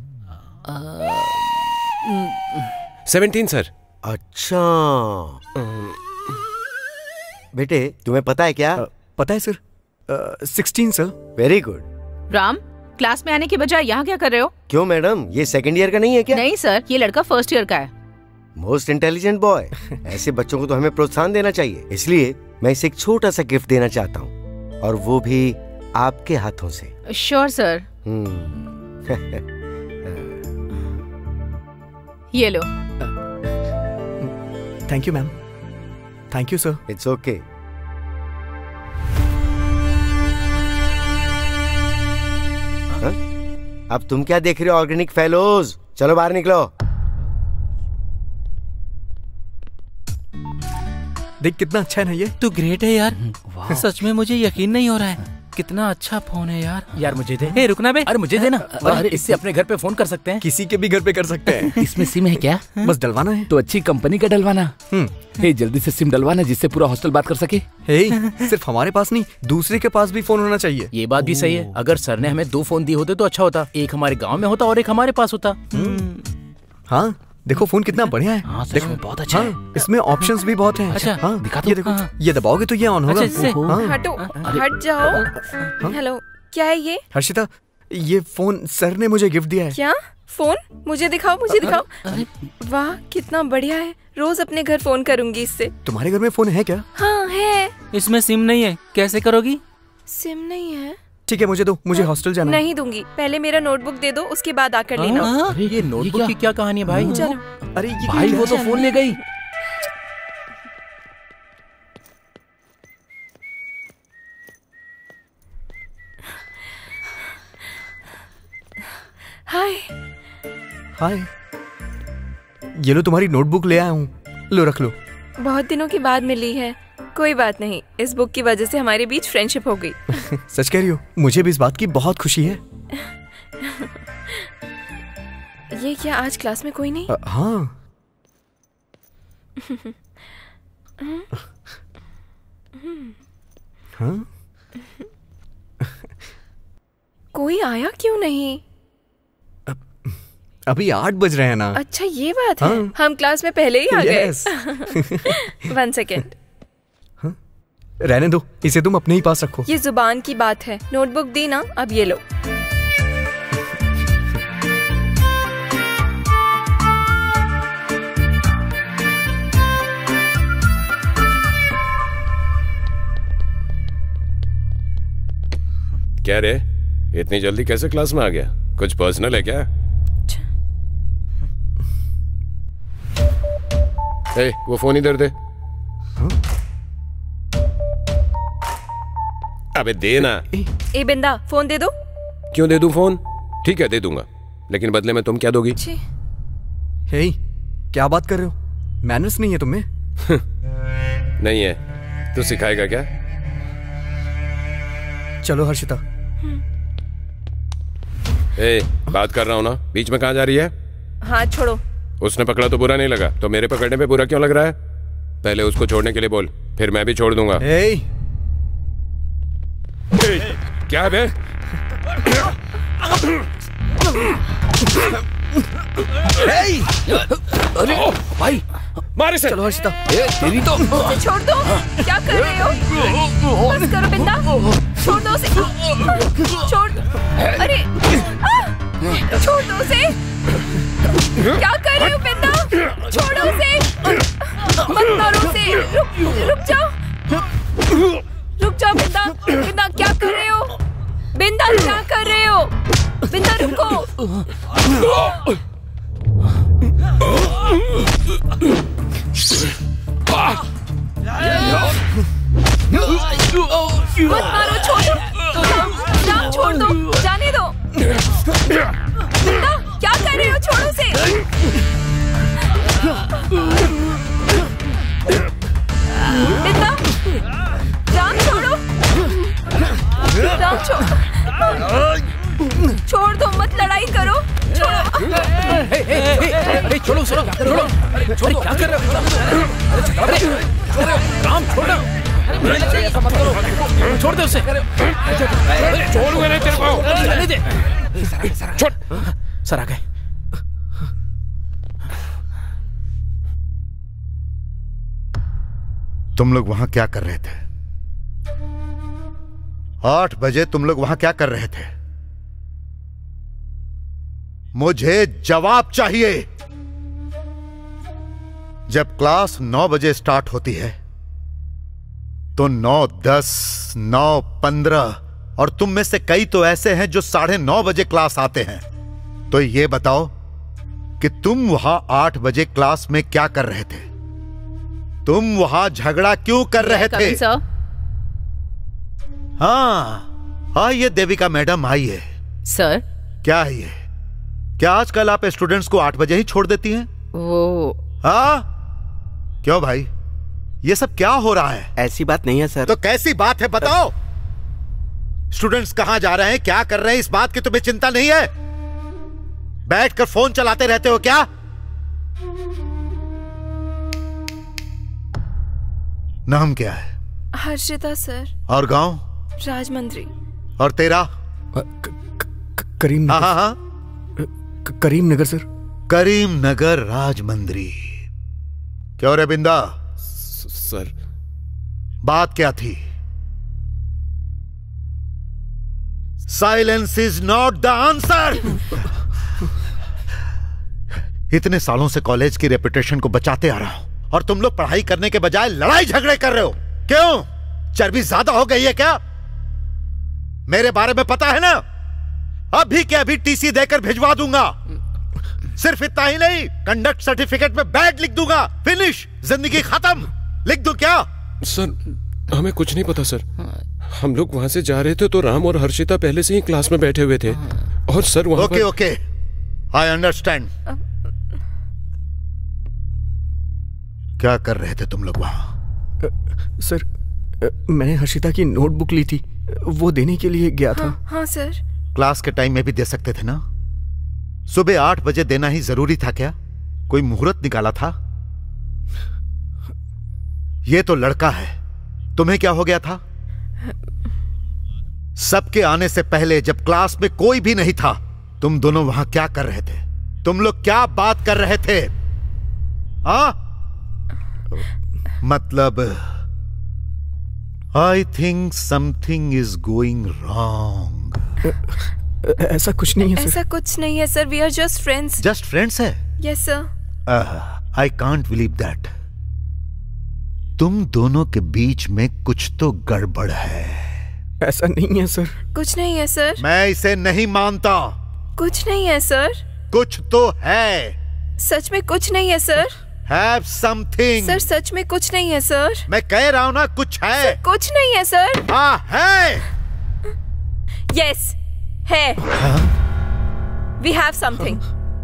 Seventeen sir. अच्छा बेटे, तुम्हें पता है क्या? पता है सर, sixteen sir. Very good. Ram, class में आने के बजाय यहाँ क्या कर रहे हो? क्यों मैडम, ये सेकंड ईयर का नहीं है क्या? नहीं सर, ये लड़का फर्स्ट ईयर का है। Most intelligent boy. ऐसे बच्चों को तो हमें प्रोत्साहन देना चाहिए, इसलिए मैं इसे एक छोटा सा गिफ्ट देना चाहता हूँ, और वो भी आपके हाथों से। Sure sir. ये लो। Thank you ma'am. Thank you sir. It's okay. अब तुम क्या देख रहे हो ऑर्गेनिक फेलोज? चलो बाहर निकलो। देख कितना अच्छा है ना ये। तू ग्रेट है यार। सच में मुझे यकीन नहीं हो रहा है, कितना अच्छा फोन है यार। यार मुझे दे। ए, रुकना बे। अरे मुझे देना। अरे इससे अपने घर पे फोन कर सकते हैं। किसी के भी घर पे कर सकते हैं। इसमें सिम है क्या? बस डलवाना है। तो अच्छी कंपनी का डलवाना। हे जल्दी से सिम डलवाना जिससे पूरा हॉस्टल बात कर सके। हे सिर्फ हमारे पास नहीं, दूसरे के पास भी फोन होना चाहिए। ये बात भी सही है। अगर सर ने हमें दो फोन दिए होते तो अच्छा होता। एक हमारे गाँव में होता और एक हमारे पास होता। हाँ देखो फोन कितना बढ़िया है। हाँ, देखो बहुत अच्छा हाँ, है। इसमें ऑप्शंस भी बहुत हैं। अच्छा हाँ, दिखा ये देखो, हाँ। ये दबाओगे तो ये ऑन होगा। अच्छा, हाँ। हटो, हट जाओ। हेलो, क्या है ये? हर्षिता, ये फोन सर ने मुझे गिफ्ट दिया है। क्या फोन? मुझे दिखाओ, मुझे दिखाओ। वाह कितना बढ़िया है, रोज अपने घर फोन करूंगी इससे। तुम्हारे घर में फोन है क्या? हाँ है। इसमें सिम नहीं है, कैसे करोगी? सिम नहीं है? ठीक है मुझे दो, मुझे हॉस्टल जाना है। नहीं दूंगी, पहले मेरा नोटबुक दे दो, उसके बाद आकर लेना। अरे ये नोटबुक की क्या कहानी है भाई? चलो। अरे ये भाई वो तो फोन ले गई। हाय। हाय। ये लो तुम्हारी नोटबुक ले आया हूँ, लो रख लो। बहुत दिनों के बाद मिली है, कोई बात नहीं, इस बुक की वजह से हमारे बीच फ्रेंडशिप हो गई। सच कह रही हो? मुझे भी इस बात की बहुत खुशी है। ये क्या आज क्लास में कोई नहीं? आ, हाँ। हाँ? कोई आया क्यों नहीं? अभी आठ बज रहे हैं ना। अच्छा ये बात है। हाँ। हम क्लास में पहले ही आ Yes. गए। One second. रहने दो, इसे तुम अपने ही पास रखो। ये जुबान की बात है, नोटबुक दी ना, अब ये लो। क्या रे, इतनी जल्दी कैसे क्लास में आ गया? कुछ पर्सनल है क्या? ए, वो फोन इधर दे। हाँ? अबे दे ना। ए बिंदा, फोन दे दो। क्यों दे दूं फोन? ठीक है दे दूंगा, लेकिन बदले में तुम क्या दोगी? हे, क्या बात कर रहे हो? मैनर्स नहीं है तुम्हें? नहीं है, तू सिखाएगा क्या? चलो हर्षिता। ए, बात कर रहा हूँ ना, बीच में कहाँ जा रही है? हाथ छोड़ो। उसने पकड़ा तो बुरा नहीं लगा, तो मेरे पकड़ने पे बुरा क्यों लग रहा है? पहले उसको छोड़ने के लिए बोल, फिर मैं भी छोड़ दूंगा। ए! ए, क्या है बे? अरे भाई मार इसे। चलो हर्षिता। तेरी तो छोड़ दो, क्या कर रहे हो? बस करो बिंदा, छोड़ दो उसे। छोड़ दो। अरे छोड़ दो उसे। क्या कर रहे हो बिंदा? छोड़ो उसे, मत मारो उसे। रुक रुक जाओ, रुक जाओ बिंदा। बिंदा क्या कर रहे हो? बिंदा क्या कर रहे हो? बिंदा रुको। मत मारो, छोड़ो। राम छोड़ दो, जाने दो। बिंदा क्या कर रहे हो? छोड़ो उसे। बिंदा, राम छोड़ो। राम छोड़ो, छोड़ दो, मत लड़ाई करो। छोड़ो। अरे छोड़ो छोड़ो छोड़ो, छोड़ो क्या कर रहे हो? अरे राम छोड़ो, ऐसा मत करो, छोड़ दे उसे। छोड़ूंगा नहीं तेरे को। जाने दे। छोड़। सर आ गए। तुम लोग वहां क्या कर रहे थे? आठ बजे तुम लोग वहां क्या कर रहे थे? मुझे जवाब चाहिए। जब क्लास नौ बजे स्टार्ट होती है तो नौ दस, नौ पंद्रह, और तुम में से कई तो ऐसे हैं जो साढ़े नौ बजे क्लास आते हैं। तो ये बताओ कि तुम वहां आठ बजे क्लास में क्या कर रहे थे? तुम वहां झगड़ा क्यों कर रहे थे? हाँ आइए देविका मैडम, आइए। सर क्या है ये? क्या आजकल आप स्टूडेंट्स को आठ बजे ही छोड़ देती हैं? वो हाँ क्यों भाई, ये सब क्या हो रहा है? ऐसी बात नहीं है सर। तो कैसी बात है बताओ? स्टूडेंट्स कहां जा रहे हैं, क्या कर रहे हैं, इस बात की तुम्हें चिंता नहीं है? बैठकर फोन चलाते रहते हो क्या? नाम क्या है? हर्षिता सर। और गांव? राजमंद्री। और तेरा? करीम नगर। हाँ हाँ करीम नगर सर। करीम नगर राजमंद्री। क्यों रे बिंदा? सर बात क्या थी? Silence is not the answer. इतने सालों से कॉलेज की रेपुटेशन को बचाते आ रहा हूं और तुम लोग पढ़ाई करने के बजाय लड़ाई झगड़े कर रहे हो। क्यों? चर्बी ज्यादा हो गई है क्या? मेरे बारे में पता है ना? अभी के अभी टीसी देकर भिजवा दूंगा। सिर्फ इतना ही नहीं, कंडक्ट सर्टिफिकेट में बैड लिख दूंगा। फिनिश, जिंदगी खत्म। लिख दूं क्या? सर हमें कुछ नहीं पता सर। हम लोग वहां से जा रहे थे तो राम और हर्षिता पहले से ही क्लास में बैठे हुए थे और सर वहां ओके ओके आई अंडरस्टैंड। क्या कर रहे थे तुम लोग वहां? सर मैंने हर्षिता की नोटबुक ली थी, वो देने के लिए गया था। हाँ, हाँ सर। क्लास के टाइम में भी दे सकते थे ना? सुबह आठ बजे देना ही जरूरी था क्या? कोई मुहूर्त निकाला था? ये तो लड़का है, तुम्हें क्या हो गया था? सबके आने से पहले जब क्लास में कोई भी नहीं था, तुम दोनों वहां क्या कर रहे थे? तुम लोग क्या बात कर रहे थे? हाँ मतलब I think something is going wrong. ऐसा कुछ नहीं है सर। ऐसा कुछ नहीं है sir, we are just friends. Just friends है? Yes sir. I can't believe that. तुम दोनों के बीच में कुछ तो गड़बड़ है। ऐसा नहीं है सर। कुछ नहीं है सर। मैं इसे नहीं मानता। कुछ नहीं है सर। कुछ तो है। सच में कुछ नहीं है सर। Have something. सर सच में कुछ नहीं है सर। मैं कह रहा हूं ना कुछ है। सर, कुछ नहीं है सर। हाँ है। यस है। We have something.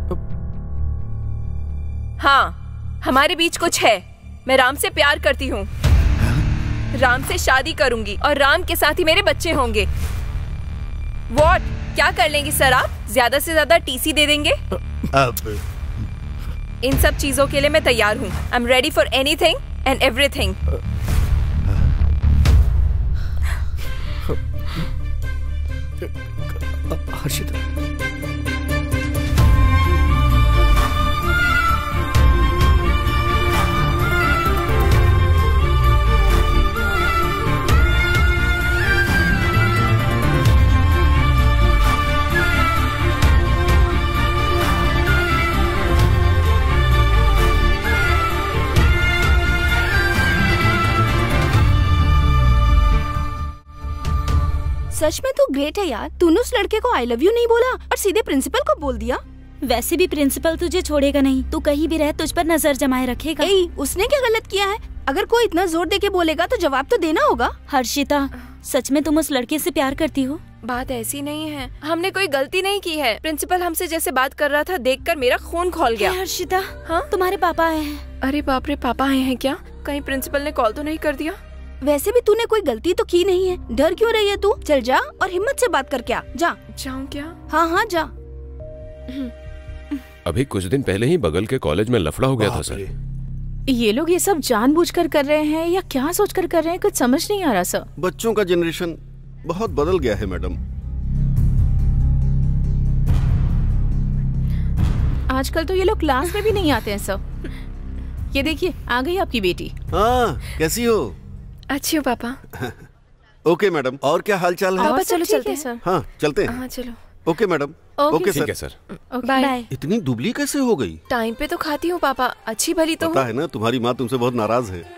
हाँ हमारे बीच कुछ है। मैं राम से प्यार करती हूँ, राम से शादी करूंगी और राम के साथ ही मेरे बच्चे होंगे। What? क्या कर लेंगे सर आप? ज्यादा से ज्यादा टीसी दे देंगे? अब इन सब चीजों के लिए मैं तैयार हूँ। I am ready for anything and everything. Harshita सच में तू ग्रेट है यार। तूने उस लड़के को आई लव यू नहीं बोला और सीधे प्रिंसिपल को बोल दिया। वैसे भी प्रिंसिपल तुझे छोड़ेगा नहीं, तू कहीं भी रह तुझ पर नजर जमाए रखेगा। ए, उसने क्या गलत किया है? अगर कोई इतना जोर दे के बोलेगा तो जवाब तो देना होगा। हर्षिता सच में तुम उस लड़के से प्यार करती हो? बात ऐसी नहीं है, हमने कोई गलती नहीं की है। प्रिंसिपल हमसे जैसे बात कर रहा था देखकर मेरा खून खौल गया। हर्षिता हाँ तुम्हारे पापा आए हैं। अरे बाप रे, पापा आए हैं क्या? कहीं प्रिंसिपल ने कॉल तो नहीं कर दिया? वैसे भी तूने कोई गलती तो की नहीं है, डर क्यों रही है तू? चल जा और हिम्मत से बात कर क्या जा। जाऊँ क्या? हाँ हाँ जा। अभी कुछ दिन पहले ही बगल के कॉलेज में लफड़ा हो गया था सर। ये लोग ये सब जानबूझकर कर रहे हैं या क्या सोचकर कर रहे हैं, कुछ समझ नहीं आ रहा सर। बच्चों का जनरेशन बहुत बदल गया है मैडम। आजकल तो ये लोग क्लास में भी नहीं आते हैं सर। ये देखिए आ गई आपकी बेटी। हाँ कैसी हो? अच्छी हो पापा। ओके मैडम, और क्या हाल चाल है? पापा चलो चलते हैं सर। हाँ चलते हैं। हाँ चलो। Okay madam. Okay sir. Sir bye. इतनी दुबली कैसे हो गई? टाइम पे तो खाती हूँ पापा, अच्छी भली तो पता हूँ। है ना तुम्हारी माँ तुमसे बहुत नाराज है।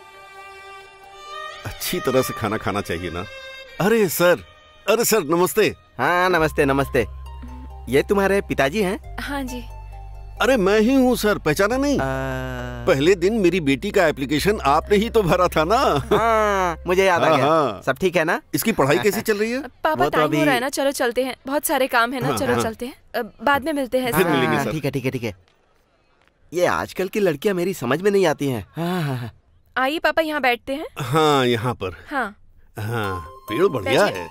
अच्छी तरह से खाना खाना चाहिए ना। अरे सर, अरे सर नमस्ते। हाँ नमस्ते नमस्ते। ये तुम्हारे पिताजी हैं? हाँ जी। अरे मैं ही हूँ सर, पहचाना नहीं? आ... पहले दिन मेरी बेटी का एप्लीकेशन आपने ही तो भरा था ना। हाँ, मुझे याद आ गया। हाँ। सब ठीक है ना? इसकी पढ़ाई कैसी चल रही है? पापा टाइम तो हो रहा है ना, चलो चलते हैं, बहुत सारे काम है ना। हाँ, चलो हाँ। चलते हैं, बाद में मिलते हैं। फिर मिलेंगे सर। ठीक है ठीक है ठीक है। ये आजकल की लड़कियां मेरी समझ में नहीं आती हैं। हाँ हाँ। आइए पापा यहाँ बैठते हैं। हाँ यहाँ पर। हाँ हाँ पेड़ बढ़िया है।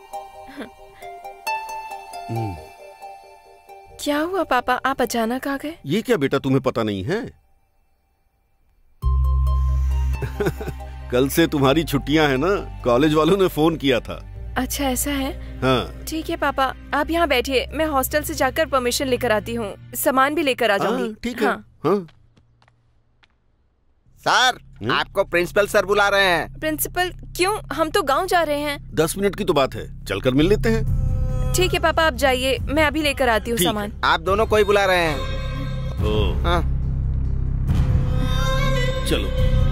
क्या हुआ पापा, आप अचानक आ गए? ये क्या बेटा तुम्हें पता नहीं है? कल से तुम्हारी छुट्टियां हैं ना, कॉलेज वालों ने फोन किया था। अच्छा ऐसा है? हाँ ठीक है पापा, आप यहाँ बैठिए, मैं हॉस्टल से जाकर परमिशन लेकर आती हूँ, सामान भी लेकर आ जाऊंगी। ठीक है। हाँ। हाँ। सर आपको प्रिंसिपल सर बुला रहे हैं। प्रिंसिपल क्यों? हम तो गाँव जा रहे हैं। दस मिनट की तो बात है, चलकर मिल लेते हैं। ठीक है पापा, आप जाइए, मैं अभी लेकर आती हूँ सामान। आप दोनों को ही बुला रहे हैं। ओ। हाँ। चलो।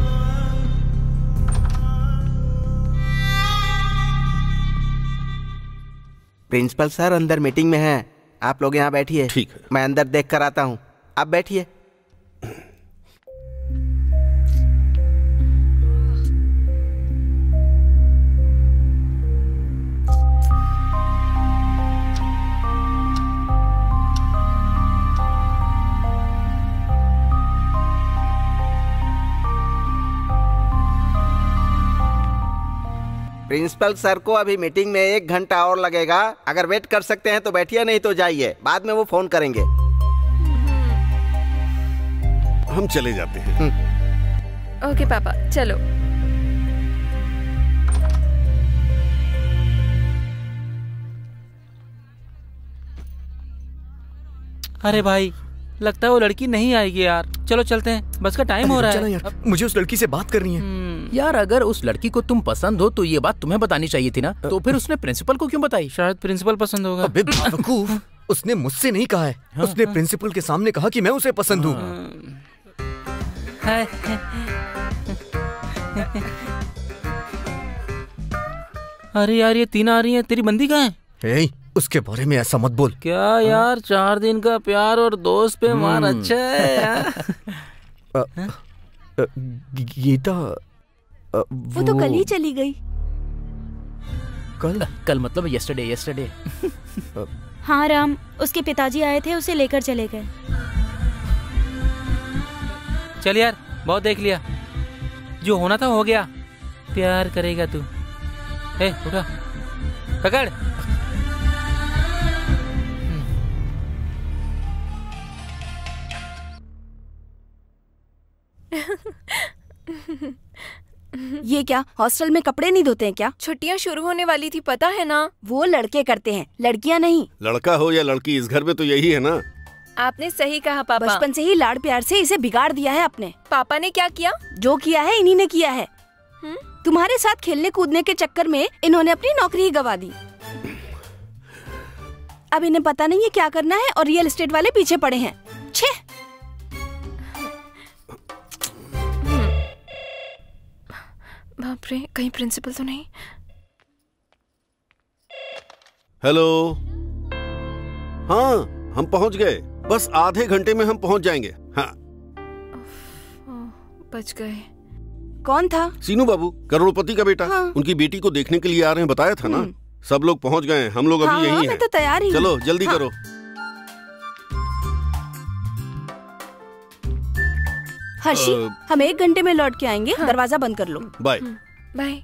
प्रिंसिपल सर अंदर मीटिंग में हैं, आप लोग यहाँ बैठिए। ठीक है। मैं अंदर देख कर आता हूँ, आप बैठिए। प्रिंसिपल सर को अभी मीटिंग में एक घंटा और लगेगा, अगर वेट कर सकते हैं तो बैठिए, नहीं तो जाइए, बाद में वो फोन करेंगे। हम चले जाते हैं। ओके पापा चलो। अरे भाई लगता है वो लड़की नहीं आएगी यार, चलो चलते हैं, बस का टाइम हो रहा है। यार, मुझे उस लड़की से बात करनी है। यार अगर उस लड़की को तुम पसंद हो तो ये बात तुम्हें बतानी चाहिए थी ना, तो फिर उसने प्रिंसिपल को क्यों बताई? शायद प्रिंसिपल पसंद होगा। अबे बेवकूफ, उसने मुझसे नहीं कहा है, हाँ, उसने हाँ। प्रिंसिपल के सामने कहा कि मैं उसे पसंद हूँ। अरे यार ये तीन आ रही हैं, तेरी बंदी कहाँ है? उसके बारे में ऐसा मत बोल। क्या यार, चार दिन का प्यार और दोस्त पे मार अच्छा है यार। गीता वो, वो तो कल ही चली गई। कल कल मतलब यस्टरडे यस्टरडे। हाँ राम, उसके पिताजी आए थे, उसे लेकर चले गए। चल यार बहुत देख लिया, जो होना था हो गया। प्यार करेगा तू? ए उठा, पकड़। ये क्या, हॉस्टल में कपड़े नहीं धोते हैं क्या? छुट्टियां शुरू होने वाली थी, पता है ना? वो लड़के करते हैं, लड़कियां नहीं। लड़का हो या लड़की, इस घर में तो यही है ना। आपने सही कहा पापा। बचपन से ही लाड़ प्यार से इसे बिगाड़ दिया है आपने। पापा ने क्या किया? जो किया है इन्हीं ने किया है। हुँ? तुम्हारे साथ खेलने कूदने के चक्कर में इन्होंने अपनी नौकरी ही गवा दी। अब इन्हें पता नहीं है क्या करना है और रियल एस्टेट वाले पीछे पड़े हैं। छे! बाप रे, कहीं प्रिंसिपल तो नहीं? हेलो। हाँ हम पहुंच गए, बस आधे घंटे में हम पहुंच जाएंगे। हाँ बच गए। कौन था? सीनू बाबू, करोड़पति का बेटा। हाँ। उनकी बेटी को देखने के लिए आ रहे हैं, बताया था ना। सब लोग पहुंच गए, हम लोग हाँ, अभी यही हाँ, हैं। मैं तो तैयार ही। चलो जल्दी हाँ। करो। हर्षी, हम एक घंटे में लौट के आएंगे। हाँ। दरवाजा बंद कर लो। Bye bye.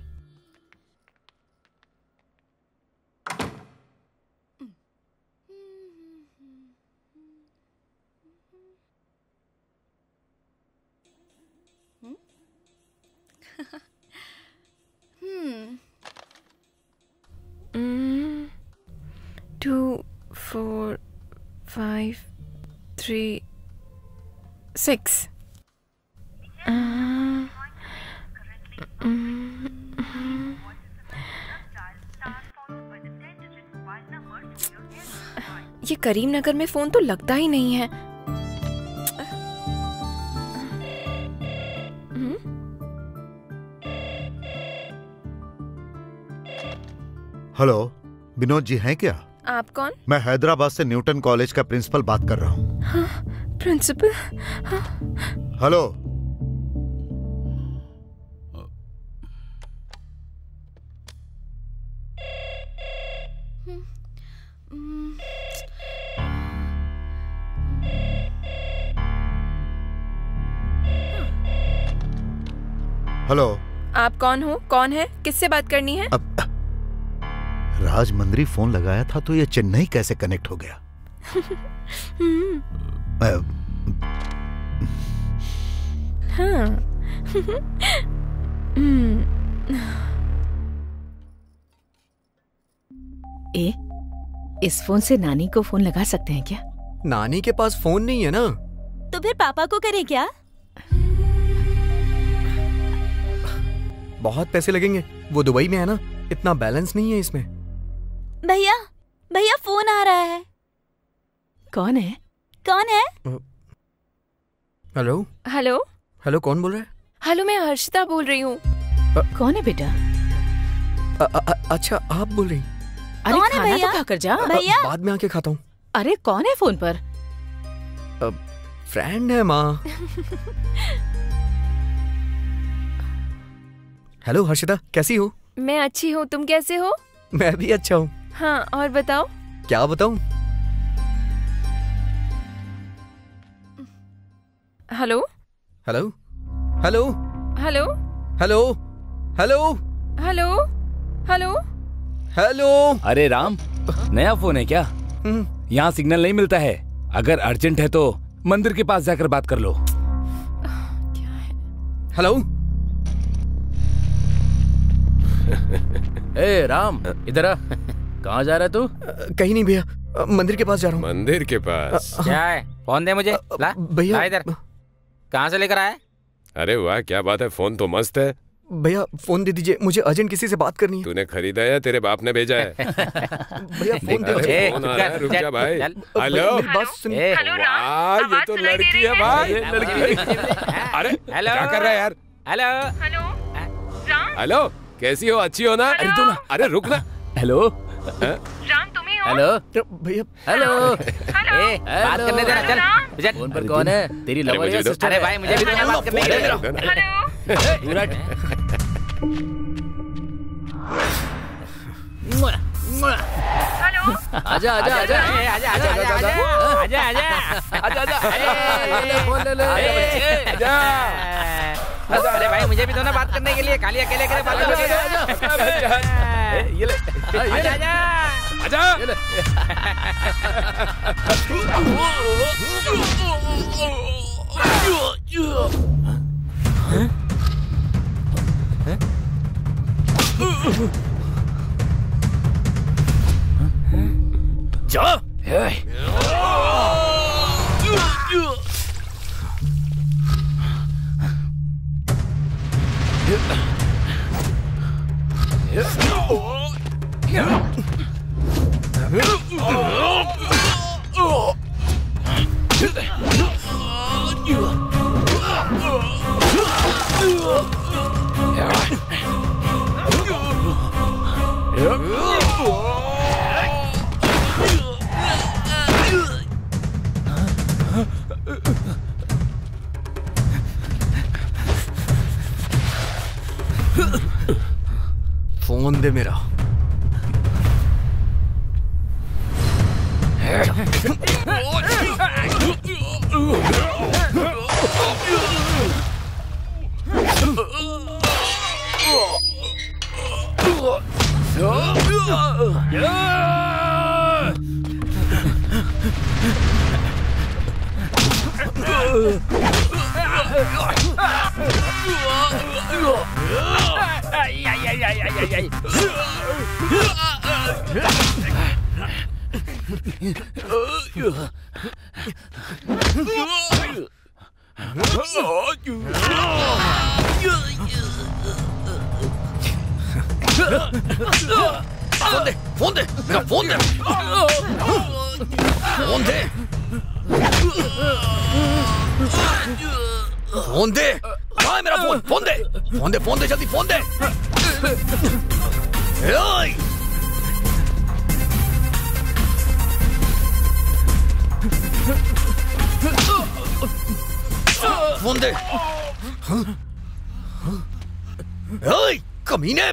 Two four five three six. ये करीमनगर में फोन तो लगता ही नहीं है। हेलो, विनोद जी हैं क्या? आप कौन? मैं हैदराबाद से न्यूटन कॉलेज का प्रिंसिपल बात कर रहा हूँ। हाँ, प्रिंसिपल। हाँ। हेलो। हेलो। आप कौन हो? कौन है? किससे बात करनी है? अब राजमंद्री फोन लगाया था तो ये चेन्नई कैसे कनेक्ट हो गया? आ, हाँ। ए, इस फोन से नानी को फोन लगा सकते हैं क्या? नानी के पास फोन नहीं है ना। तो फिर पापा को करें क्या? बहुत पैसे लगेंगे, वो दुबई में है ना, इतना बैलेंस नहीं है इसमें। भैया, भैया फोन आ रहा है। कौन है? कौन है? हेलो। हेलो। हेलो, कौन बोल रहा है? हेलो, मैं हर्षिता बोल रही हूँ। कौन है बेटा? अ, अ, अच्छा, आप बोल रही? अरे कौन है खाना भैया? तो खाकर जा। भैया बाद में आके खाता हूँ। अरे कौन है फोन पर? फ्रेंड है माँ। हेलो हर्षिता, कैसी हो? मैं अच्छी हूँ, तुम कैसे हो? मैं भी अच्छा हूँ। हाँ, और बताओ। क्या बताऊँ? Hello. Hello. Hello. Hello. Hello. Hello. Hello. Hello. Hello. अरे राम, नया फोन है क्या? यहाँ सिग्नल नहीं मिलता है। अगर अर्जेंट है तो मंदिर के पास जाकर बात कर लो। क्या है? हेलो। ए राम, इधर आ। कहाँ जा रहा है तू? कहीं नहीं भैया, मंदिर के पास जा रहा हूँ। मंदिर के पास? क्या है? फोन दे मुझे। ला भैया इधर। कहाँ से लेकर आया? अरे वाह, क्या बात है, फोन तो मस्त है। भैया फोन दे दीजिए, मुझे अर्जेंट किसी से बात करनी है। तूने खरीदा है, तेरे बाप ने भेजा है? भैया फोन दे दीजिए। फोन आ रहा है, रुक जा भाई। हेलो। वाह, ये तो लड़की है भाई, लड़की। अरे क्या कर रहा है यार? हेलो। हेलो। हेलो, कैसी हो? अच्छी हो ना? अरे तू ना, अरे रुक ना। हेलो। राम, तुम ही हो? हेलो भैया। हेलो। ए, बात करने देना, चल। फोन पर कौन है? तेरी लवर या सिस्टर? अरे भाई, मुझे भी तो बात करने के लिए। हेलो। हेलो। आजा आजा आजा आजा आजा आजा आजा आजा आजा फोन ले ले। आजा। अरे भाई, मुझे भी तो ना बात करने के लिए। खाली अकेले अकेले बात करने के लिए। ये ले। आजा आजा आजा। ये ले। जा। फोन दे मेरा। फोन दे, फोन दे, मेरा फोन दे। फोन दे, फोन दे, कहाँ है मेरा फोन? फोन दे, फोन दे, फोन दे, जल्दी फोन दे। ओए! फोन दे। ओए, कमीने!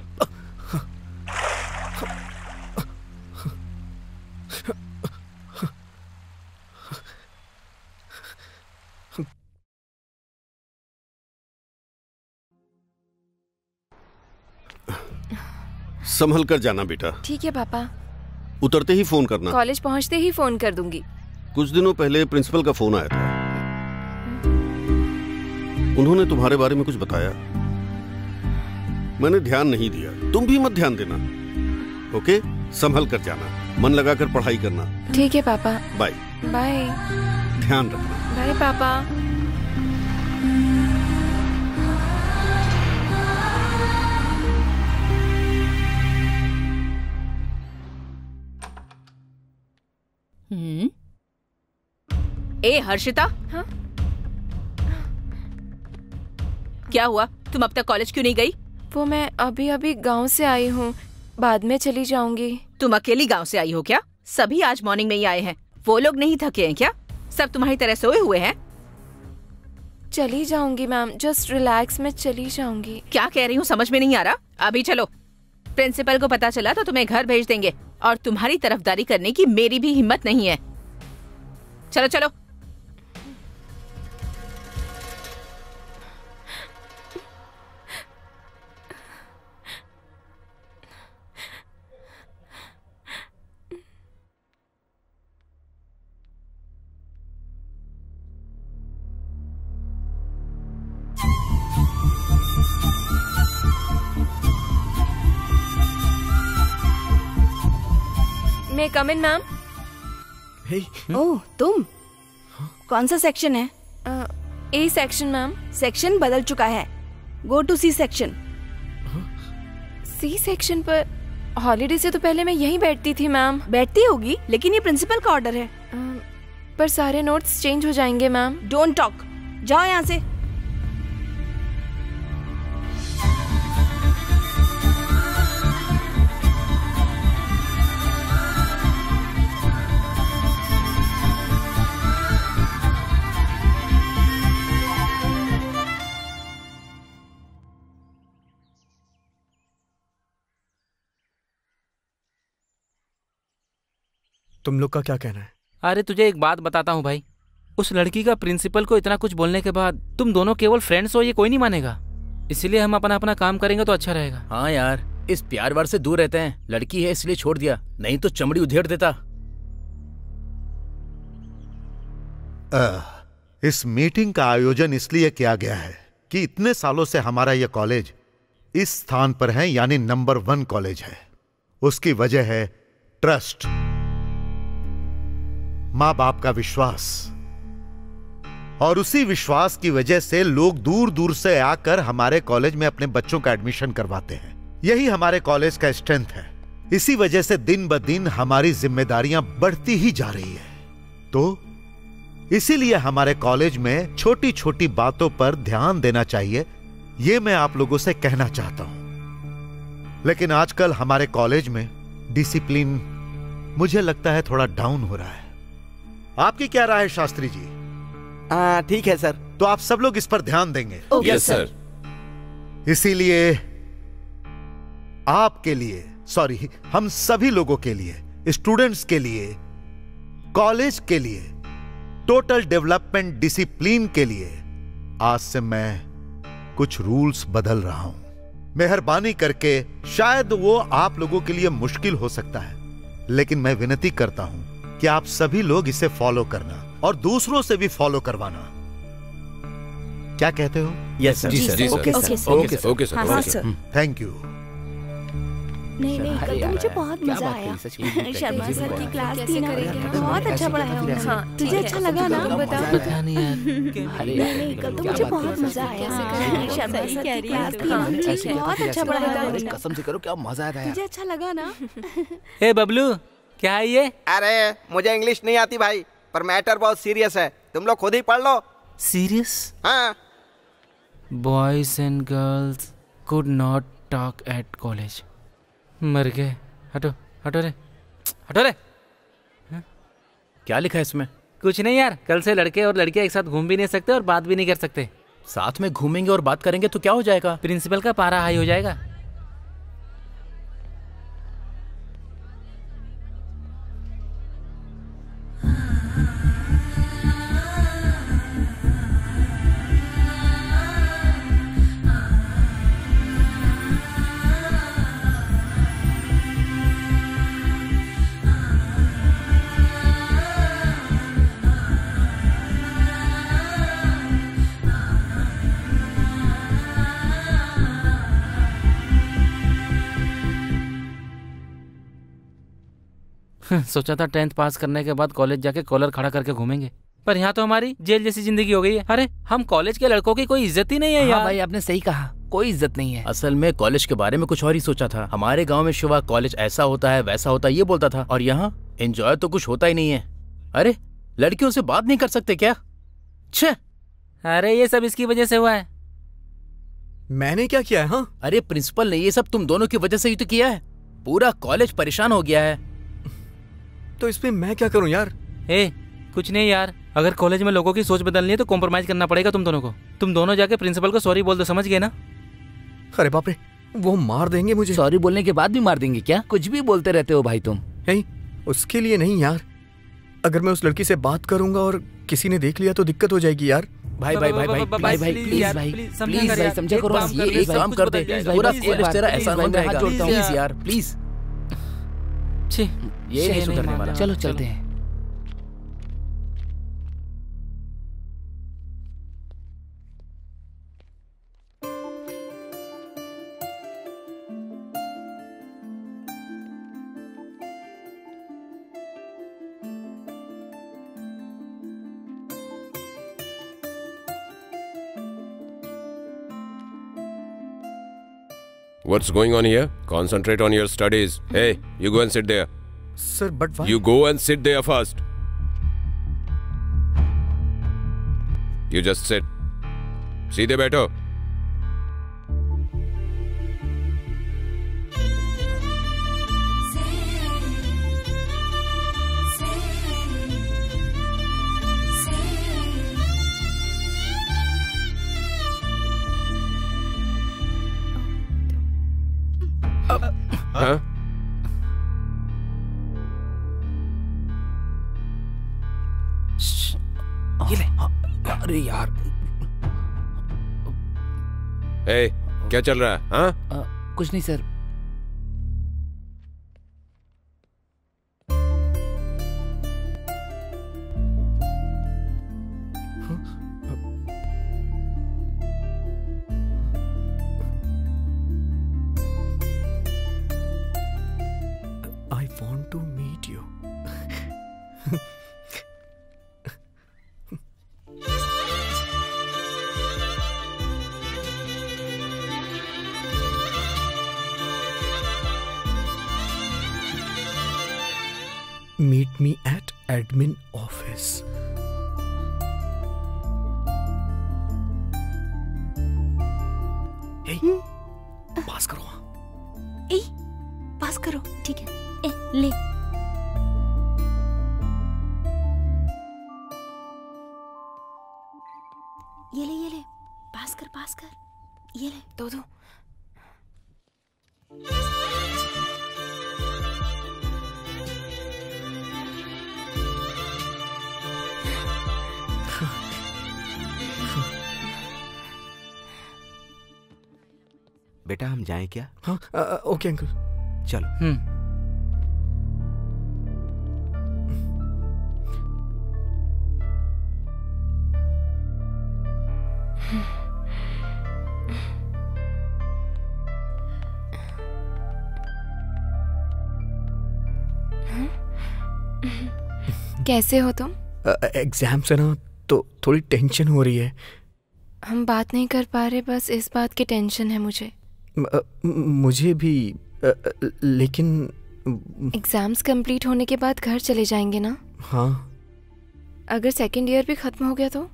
संभल कर जाना बेटा। ठीक है पापा। उतरते ही फोन करना। कॉलेज पहुंचते ही फोन कर दूंगी। कुछ दिनों पहले प्रिंसिपल का फोन आया था। उन्होंने तुम्हारे बारे में कुछ बताया, मैंने ध्यान नहीं दिया। तुम भी मत ध्यान देना, ओके? संभल कर जाना, मन लगाकर पढ़ाई करना। ठीक है पापा। Bye bye. ध्यान रखना। बाय पापा। हम्म। ए हर्षिता। हाँ? क्या हुआ? तुम अब तक कॉलेज क्यों नहीं गई? वो मैं अभी अभी गांव से आई हूँ, बाद में चली जाऊंगी। तुम अकेली गांव से आई हो क्या? सभी आज मॉर्निंग में ही आए हैं। वो लोग नहीं थके हैं क्या? सब तुम्हारी तरह सोए हुए हैं? चली जाऊंगी मैम, जस्ट रिलैक्स में चली जाऊंगी। क्या कह रही हूँ समझ में नहीं आ रहा? अभी चलो। प्रिंसिपल को पता चला तो तुम्हें घर भेज देंगे, और तुम्हारी तरफदारी करने की मेरी भी हिम्मत नहीं है। चलो चलो। मैं कम इन मैम। ओह तुम, कौन सा सेक्शन है? A section ma'am. सेक्शन बदल चुका है, go to C section. C section पर हॉलीडे से तो पहले मैं यहीं बैठती थी मैम। बैठती होगी, लेकिन ये प्रिंसिपल का ऑर्डर है। पर सारे नोट्स चेंज हो जाएंगे मैम। डोंट टॉक, जाओ यहाँ से। तुम लोग का क्या कहना है? अरे तुझे एक बात बताता हूँ भाई, उस लड़की का प्रिंसिपल को इतना कुछ बोलने के बाद तुम दोनों केवल फ्रेंड्स हो, ये कोई नहीं मानेगा। इसीलिए हम अपना अपना काम करेंगे तो अच्छा रहेगा। हाँ यार, इस प्यार वार से दूर रहते हैं। लड़की है इसलिए छोड़ दिया, नहीं तो चमड़ी उधेड़ देता। आ, इस मीटिंग का आयोजन इसलिए किया गया है कि इतने सालों से हमारा यह कॉलेज इस स्थान पर है, यानी नंबर वन कॉलेज है। उसकी वजह है ट्रस्ट, मां बाप का विश्वास, और उसी विश्वास की वजह से लोग दूर दूर से आकर हमारे कॉलेज में अपने बच्चों का एडमिशन करवाते हैं। यही हमारे कॉलेज का स्ट्रेंथ है। इसी वजह से दिन ब दिन हमारी जिम्मेदारियां बढ़ती ही जा रही है। तो इसीलिए हमारे कॉलेज में छोटी छोटी बातों पर ध्यान देना चाहिए, यह मैं आप लोगों से कहना चाहता हूं। लेकिन आजकल हमारे कॉलेज में डिसिप्लिन मुझे लगता है थोड़ा डाउन हो रहा है। आपकी क्या राय है शास्त्री जी? ठीक है सर। तो आप सब लोग इस पर ध्यान देंगे? Yes sir. इसीलिए आपके लिए, सॉरी, हम सभी लोगों के लिए, स्टूडेंट्स के लिए, कॉलेज के लिए, टोटल डेवलपमेंट डिसिप्लिन के लिए आज से मैं कुछ रूल्स बदल रहा हूं। मेहरबानी करके, शायद वो आप लोगों के लिए मुश्किल हो सकता है, लेकिन मैं विनती करता हूं कि आप सभी लोग इसे फॉलो करना और दूसरों से भी फॉलो करवाना। क्या कहते हो? Yes sir. जी sir. Okay sir. Okay sir. Okay sir. Thank you. नहीं नहीं, कल तो मुझे बहुत मजा आया। शर्मा सर की क्लास थी ना, बहुत अच्छा पढ़ाया उन्होंने। तुझे अच्छा लगा ना? पता नहीं यार। नहीं, कल तो मुझे बहुत मजा आया। शर्मा सर की क्लास थी ना, बहुत अच्छा पढ़ाया उन्होंने। कसम से करो क्या मजा आया। तुझे अच्छा लगा ना? ए बबलू, क्या है ये? अरे मुझे इंग्लिश नहीं आती भाई, पर मैटर बहुत सीरियस है, तुम लोग खुद ही पढ़ लो। सीरियस? हाँ। Boys and girls could not talk at college. मर गए। हटो हटो रे, हटो रे। हा? क्या लिखा है इसमें? कुछ नहीं यार, कल से लड़के और लड़कियां एक साथ घूम भी नहीं सकते और बात भी नहीं कर सकते। साथ में घूमेंगे और बात करेंगे तो क्या हो जाएगा? प्रिंसिपल का पारा हाई हो जाएगा। सोचा था टेंथ पास करने के बाद कॉलेज जाके कॉलर खड़ा करके घूमेंगे, पर यहाँ तो हमारी जेल जैसी जिंदगी हो गई है। अरे हम कॉलेज के लड़कों की कोई इज्जत ही नहीं है। हाँ यार भाई आपने सही कहा, कोई इज्जत नहीं है। असल में कॉलेज के बारे में कुछ और ही सोचा था। हमारे गांव में शिवा कॉलेज ऐसा होता है वैसा होता है ये बोलता था, और यहाँ एंजॉय तो कुछ होता ही नहीं है। अरे लड़कियों से बात नहीं कर सकते क्या? छे। अरे ये सब इसकी वजह से हुआ है। मैंने क्या किया है? हाँ अरे प्रिंसिपल ने ये सब तुम दोनों की वजह से ही तो किया है। पूरा कॉलेज परेशान हो गया है। तो इसमें मैं क्या करूं यार? ए, कुछ नहीं यार, अगर कॉलेज में लोगों की सोच बदलनी है तो कॉम्प्रोमाइज करना पड़ेगा तुम दोनों को। तुम दोनों जाके प्रिंसिपल को सॉरी बोल दो, समझ गए ना? अरे बाप रे, वो मार देंगे मुझे। सॉरी बोलने के बाद भी मार देंगे क्या? कुछ भी बोलते रहते हो भाई तुम। नहीं, उसके लिए नहीं यार, अगर मैं उस लड़की से बात करूंगा और किसी ने देख लिया तो दिक्कत हो जाएगी यार। भाई भाई भाई भाई भाई भाई प्लीज भाई प्लीज भाई समझा करो। ये एक काम कर दे, पूरा कॉलेज तेरा एहसान बन जाएगा। प्लीज यार प्लीज। ये नहीं सुधरने वाला। चलो चलते हैं। What's going on here? Concentrate on your studies. Hey, you go and sit there. Sir, but why? You go and sit there first. You just sit. सीधे बैठो. हाँ? ये ले। अरे यार। ए, क्या चल रहा है? हाँ? आ, कुछ नहीं sir. I want to meet you. Meet me at admin office. Hey, pass करो। ए, पास करो, ठीक है। ए, ले। ये ले, ये ले, पास कर, पास कर। ये ले, दो दो। बेटा हम जाएं क्या? हाँ ओके अंकल, चलो। हम्म कैसे हो तुम? एग्जाम से ना तो थोड़ी टेंशन हो रही है। हम बात नहीं कर पा रहे, बस इस बात की टेंशन है मुझे। म, मुझे भी, लेकिन एग्जाम्स कंप्लीट होने के बाद घर चले जाएंगे ना? हाँ। अगर सेकंड ईयर भी खत्म हो गया तो?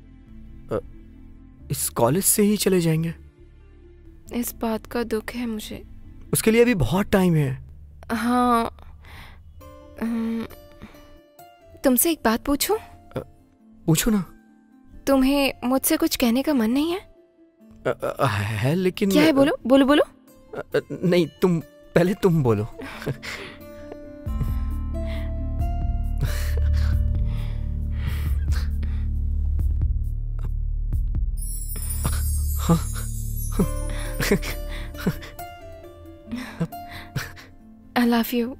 इस कॉलेज से ही चले जाएंगे। इस बात का दुख है मुझे। उसके लिए अभी बहुत टाइम है। हाँ। तुमसे एक बात पूछूं? पूछो ना। तुम्हें मुझसे कुछ कहने का मन नहीं है? आ, है लेकिन। क्या है? बोलो बोलो बोलो। आ, नहीं, तुम पहले तुम बोलो। I love you.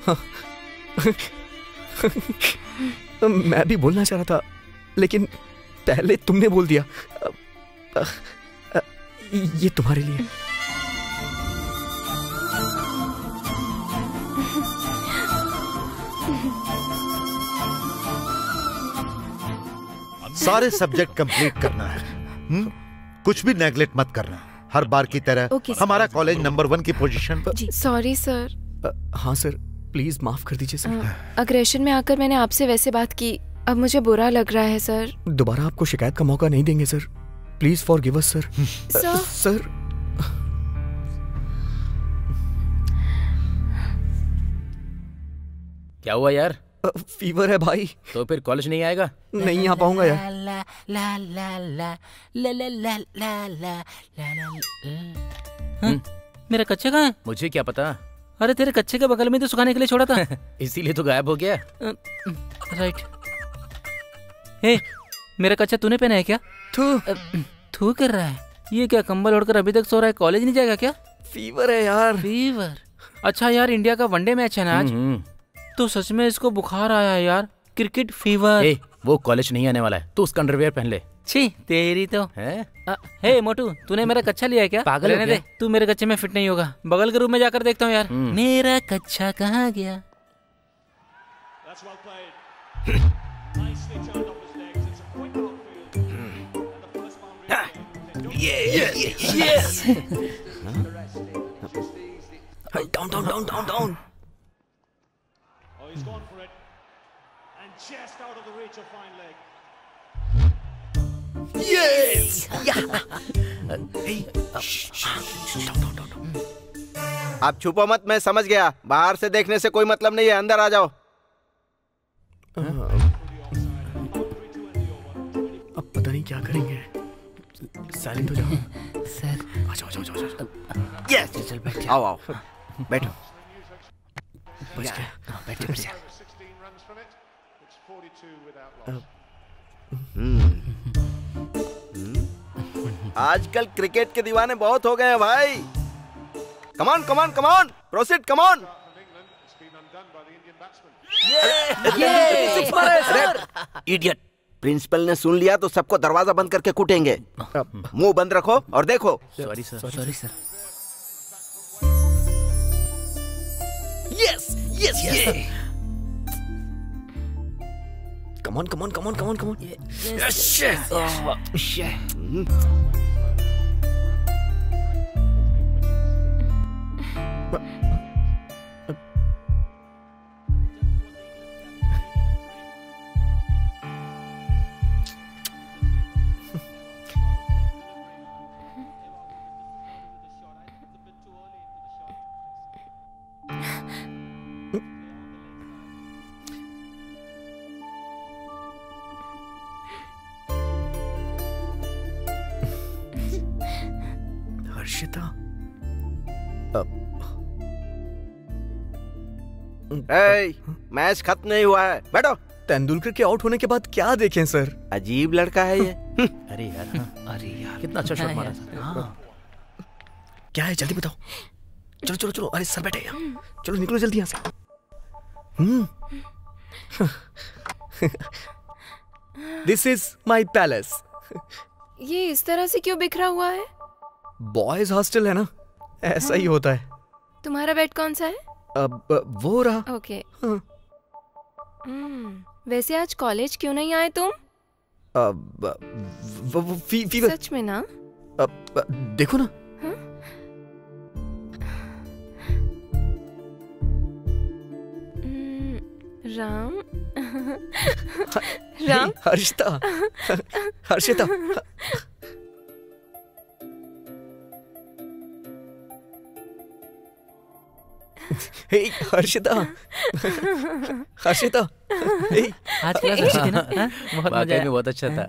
मैं भी बोलना चाह रहा था लेकिन पहले तुमने बोल दिया। ये तुम्हारे लिए। सारे सब्जेक्ट कंप्लीट करना है। हुँ? कुछ भी नेगलेक्ट मत करना। हर बार की तरह okay, हमारा कॉलेज नंबर वन की पोजीशन पर। जी सॉरी सर। हाँ सर, प्लीज माफ कर दीजिए सर। अग्रेशन में आकर मैंने आपसे वैसे बात की, अब मुझे बुरा लग रहा है सर। दोबारा आपको शिकायत का मौका नहीं देंगे sir. Please forgive us sir. Sir sir क्या हुआ यार? फीवर है भाई। तो फिर कॉलेज नहीं आएगा? नहीं आ पाऊंगा यार। ला ला ला ला ला ला ला ला ला ला। मेरा कच्चे कहाँ है? मुझे क्या पता। अरे तेरे कच्चे के बगल में तो सुखाने के लिए छोड़ा था। इसीलिए तो गायब हो गया। राइट। हे, मेरा कच्चा तूने पहना है क्या? थू थू कर रहा है। ये क्या कंबल ओढ़कर अभी तक सो रहा है? कॉलेज नहीं जाएगा क्या? फीवर है यार। फीवर? अच्छा यार, इंडिया का वनडे मैच है ना आज, तो सच में इसको बुखार आया है यार। Cricket fever. ए, वो कॉलेज नहीं आने वाला है, तू उसका अंडरवियर पहन ले। छी तेरी तो है। हे मोटू, तूने मेरा कच्चा लिया है क्या? पागल है क्या? तू मेरे कच्चे में फिट नहीं होगा। बगल के रूम में जाकर देखता हूँ यार। मेरा कच्चा कहाँ गया? Down down down down down. He's gone for it, and just out of the reach of fine leg. Yes! आप छुपो मत, मैं समझ गया। बाहर से देखने से कोई मतलब नहीं है, अंदर आ जाओ। अब पता नहीं क्या करेंगे। साइलेंट हो जाओ। सर आ जाओ जाओ जाओ जाओ। यस, चल बैठ। आओ आओ, बैठो। बच गया। बैठ जा। आजकल क्रिकेट के दीवाने बहुत हो गए हैं भाई। Come on come on come on, proceed come on. Idiot, principal ने सुन लिया तो सबको दरवाजा बंद करके कूटेंगे। मुंह बंद रखो और देखो। Sorry sir. Sorry sir. Yes yes yes. Come on, come on, come on, come on, come on. Yes, yes. Oh, shit. Harshita. ए, मैच खत्म नहीं हुआ है, बैठो। तेंदुलकर के आउट होने के बाद क्या देखें सर? अजीब लड़का है ये। अरे यार, हाँ। अरे यार, कितना अच्छा शॉट मारा था। हाँ। क्या है, जल्दी बताओ। चलो चलो चलो। अरे सर बैठे यहाँ। चलो निकलो जल्दी यहाँ से। Hmm. This is my palace. ये इस तरह से क्यों बिखरा हुआ है? बॉयज हॉस्टल है ना, ऐसा ही होता है। तुम्हारा बेड कौन सा है? अब वो रहा। ओके। हम्म, वैसे आज कॉलेज क्यों नहीं आए तुम? अब वो, वो फी, फीवर। सच में ना? अब देखो ना। राम राम हर्षिता हर्षिता हे हर्षिता हर्षिता हे आज क्लास अच्छी थी ना? हाँ? बहुत मजा वाकई आया। में बहुत अच्छा था।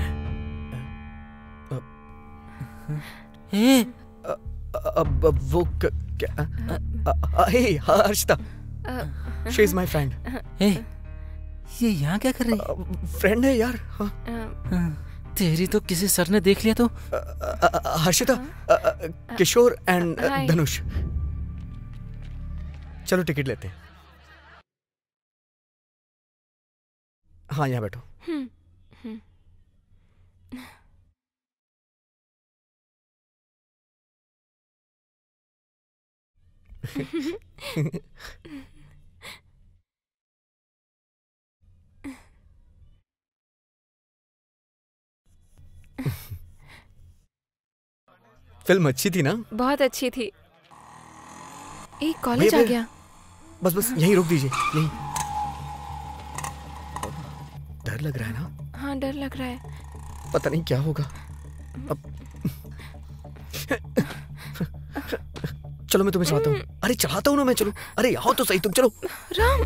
हे अब अब वो क- क्या अ- अ- hey Harshita she is my friend. Hey ये यहाँ क्या कर रही है? फ्रेंड है यार। हाँ। तेरी तो किसी सर ने देख लिया तो। अ- अ- हर्षिता अ- अ- किशोर एंड हाय। धनुष, चलो टिकट लेते हैं। हाँ यहाँ बैठो। हम्म, हम्म। फिल्म अच्छी थी ना? बहुत अच्छी थी। एक भैया, कॉलेज आ भैया, गया। बस बस यहीं रोक दीजिए, यहीं। डर लग रहा है ना? हाँ डर लग रहा है। पता नहीं क्या होगा अब। चलो मैं तुम्हें चढ़ाता हूँ। अरे चढ़ाता हूँ ना मैं, चलो। अरे आओ तो सही तुम, चलो। राम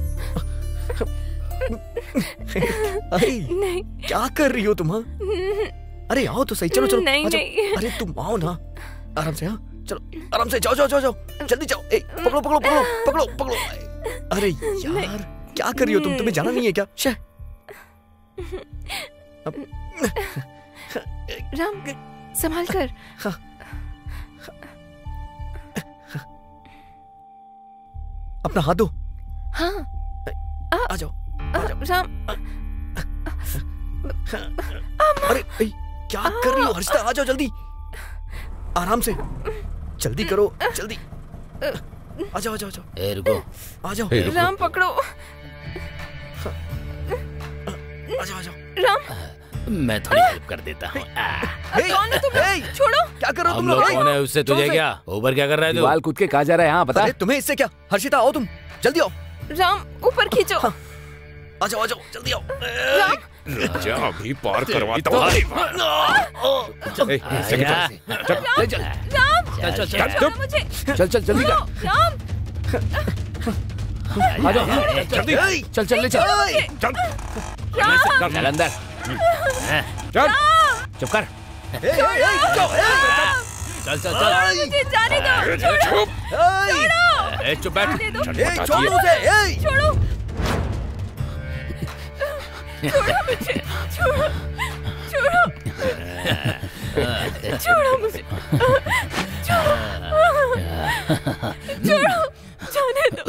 अरे नहीं क्या कर रही हो तुम? हाँ? अरे आओ तो सही, चलो चलो। नहीं, आ जाओ। नहीं। अरे तुम आओ ना, आराम से। हाँ चलो आराम से, जाओ जाओ जाओ जाओ, जल्दी जाओ। ए, पकड़ो पकड़ो पकड़ो पकड़ो पकड़ो। अरे यार क्या कर रही हो तुम? तुम्हें जाना नहीं है क्या? शे अब राम संभाल कर। हाँ। अपना हाथ दो। हाँ आ जाओ आ जाओ। राम अरे ए, क्या कर रही हो हर्षिता? आ जाओ जल्दी, आराम से, जल्दी करो जल्दी। आ जाओ आ जाओ आ जाओ। ए रुको, आ जाओ। राम पकड़ो। आ जाओ आ जाओ। राम मैं थोड़ी हेल्प कर देता हूँ। कौन हो तुम लोग? छोड़ो। क्या कर रहे हो हम तुम लोग लोग? कौन है उससे तुझे क्या? ऊपर क्या कर रहा है तू? दीवार कूद के कहाँ जा रहा है? हाँ बता। अरे तुम्हें इससे क्या? हर्षिता आओ तुम, जल्दी आओ। राम ऊपर खींचो। आ जाओ आ जाओ जल्दी आओ। राम जा अभी पार करवाता हूँ। ए, इससे क्या? चल, राम चल, राम चल चल चल, चल चुप। मुझे चल चल जल्दी कर। राम आ जाओ जल्दी। चल चल ले चल चल, राम चल अंदर। चल। चुप कर। ए, ए, ए, जाओ, ए, चल चल चल। मुझे जाने दो। चुप। छोड़ो। ए चुप बैठ। जाने दो। ए, छोड़ो उसे, ए। छोड़ो छोड़ो मुझे। छोड़ो छोड़ो छोड़ो मुझे। छोड़ो छोड़ो, जाने दो।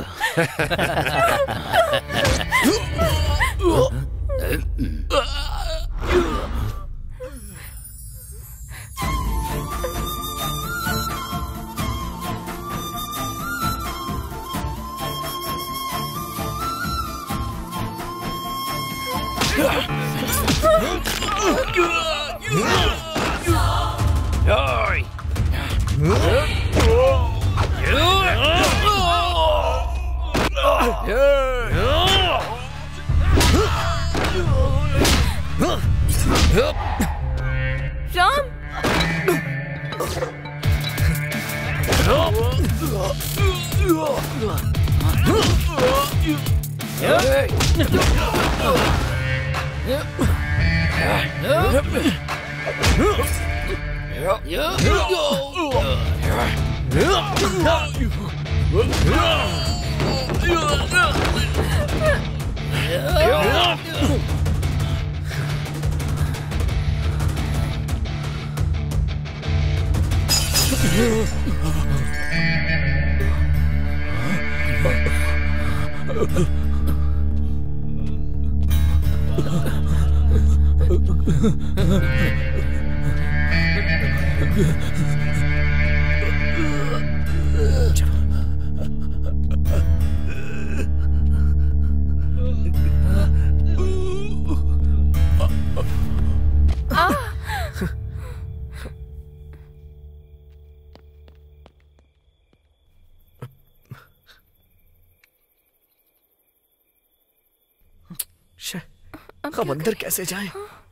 राम अब अंदर कैसे जाएं?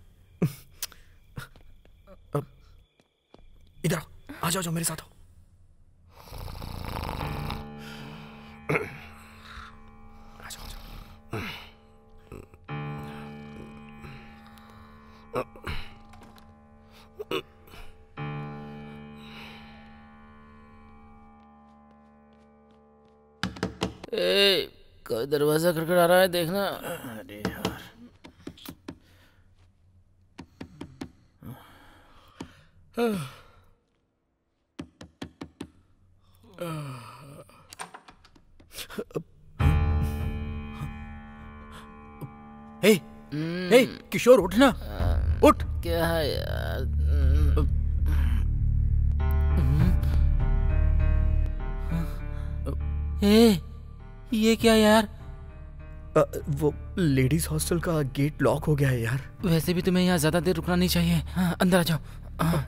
अब इधर आओ, आ जाओ, जाओ मेरे साथ आओ। आ जाओ, आ जाओ। ए, कोई दरवाजा खटखटा रहा है, देखना। अरे यार, हे, हे, किशोर उठना, उठ। क्या है यार? ए, ये क्या यार? आ, वो लेडीज हॉस्टल का गेट लॉक हो गया है यार। वैसे भी तुम्हें यहाँ ज्यादा देर रुकना नहीं चाहिए। हाँ, अंदर आ जाओ। हाँ।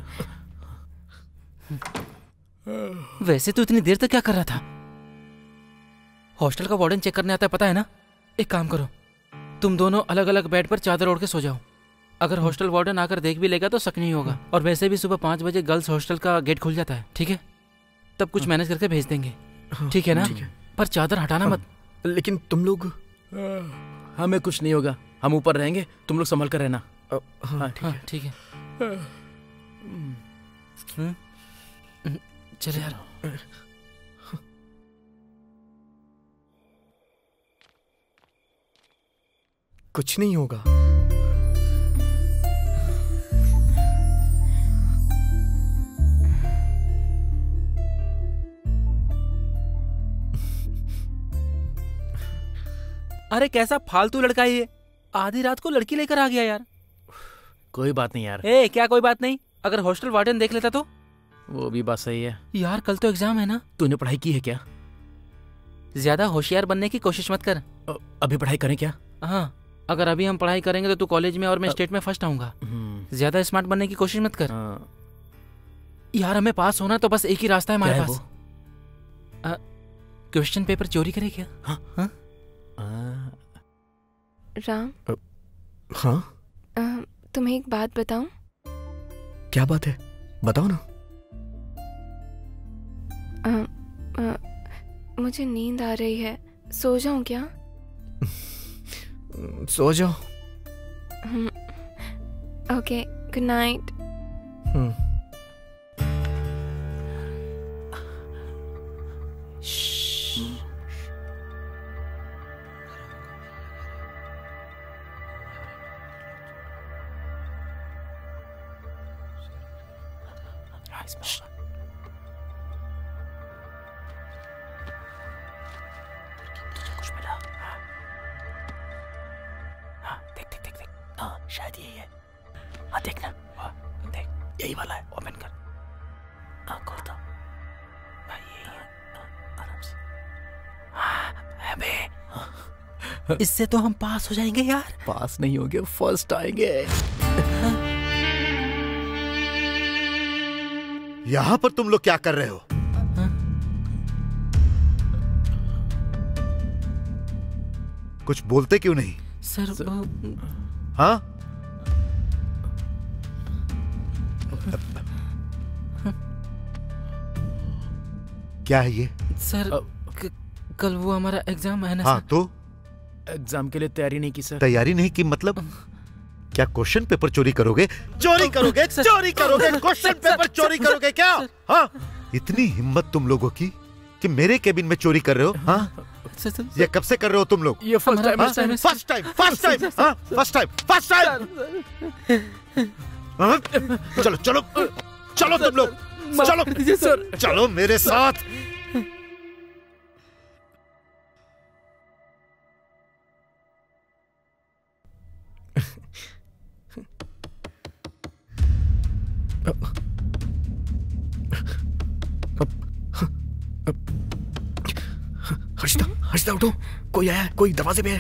वैसे तो इतनी देर तक क्या कर रहा था? हॉस्टल का वार्डन चेक करने आता है, पता है ना? एक काम करो, तुम दोनों अलग अलग बेड पर चादर ओढ़ के सो जाओ। अगर हॉस्टल वार्डन आकर देख भी लेगा तो शक नहीं होगा। और वैसे भी सुबह पाँच बजे गर्ल्स हॉस्टल का गेट खुल जाता है, ठीक है? तब कुछ मैनेज करके भेज देंगे, ठीक है ना? पर चादर हटाना मत। लेकिन तुम लोग, हमें कुछ नहीं होगा, हम ऊपर रहेंगे, तुम लोग संभल कर रहना। हाँ ठीक है, ठीक है। चल यार। कुछ नहीं होगा। अरे कैसा फालतू लड़का है ये, आधी रात को लड़की लेकर आ गया यार। कोई बात नहीं यार। ए, क्या कोई बात नहीं? अगर हॉस्टल वार्डन देख लेता तो? वो भी बात सही है यार, कल तो एग्जाम है ना। तूने पढ़ाई की है क्या? ज्यादा होशियार बनने की कोशिश मत कर। अभी पढ़ाई करें क्या? हाँ, अगर अभी हम पढ़ाई करेंगे तो तू कॉलेज में और मैं स्टेट में फर्स्ट आऊंगा। ज्यादा स्मार्ट बनने की कोशिश मत कर। यार, हमें पास होना तो बस एक ही रास्ता है हमारे पास। क्वेश्चन पेपर चोरी करे क्या? हाँ? हाँ? राम, हाँ? तुम्हें एक बात बताऊं? क्या बात है, बताओ ना। आ, आ, मुझे नींद आ रही है, सो जाऊं क्या? सो जाओ। Okay, good night. शायद यही है। हाँ देखना, देख यही वाला है, ओपन कर। हाँ खोलता हूँ, यही है, आराम से। हाँ बे, इससे तो हम पास हो जाएंगे यार। पास नहीं होंगे, फर्स्ट आएंगे। यहाँ पर तुम लोग क्या कर रहे हो? हाँ? कुछ बोलते क्यों नहीं? सर, सर हाँ? क्या है ये? सर, क, कल वो हमारा एग्जाम है ना। हाँ, सर? तो एग्जाम के लिए तैयारी नहीं की सर। तैयारी नहीं की मतलब? क्या क्वेश्चन पेपर चोरी करोगे? चोरी करोगे? चोरी करोगे? क्वेश्चन पेपर चोरी करोगे क्या? हाँ? इतनी हिम्मत तुम लोगों की कि मेरे केबिन में चोरी कर रहे हो? हाँ? ये कब से कर रहे हो तुम लोग? ये first time, first time, first time, first time, हाँ? First time, first time. चलो, चलो, चलो तुम लोग, चलो, सर, चलो मेरे साथ। हर्षिता, हर्षिता उठो, कोई आया है, कोई दरवाजे पे है।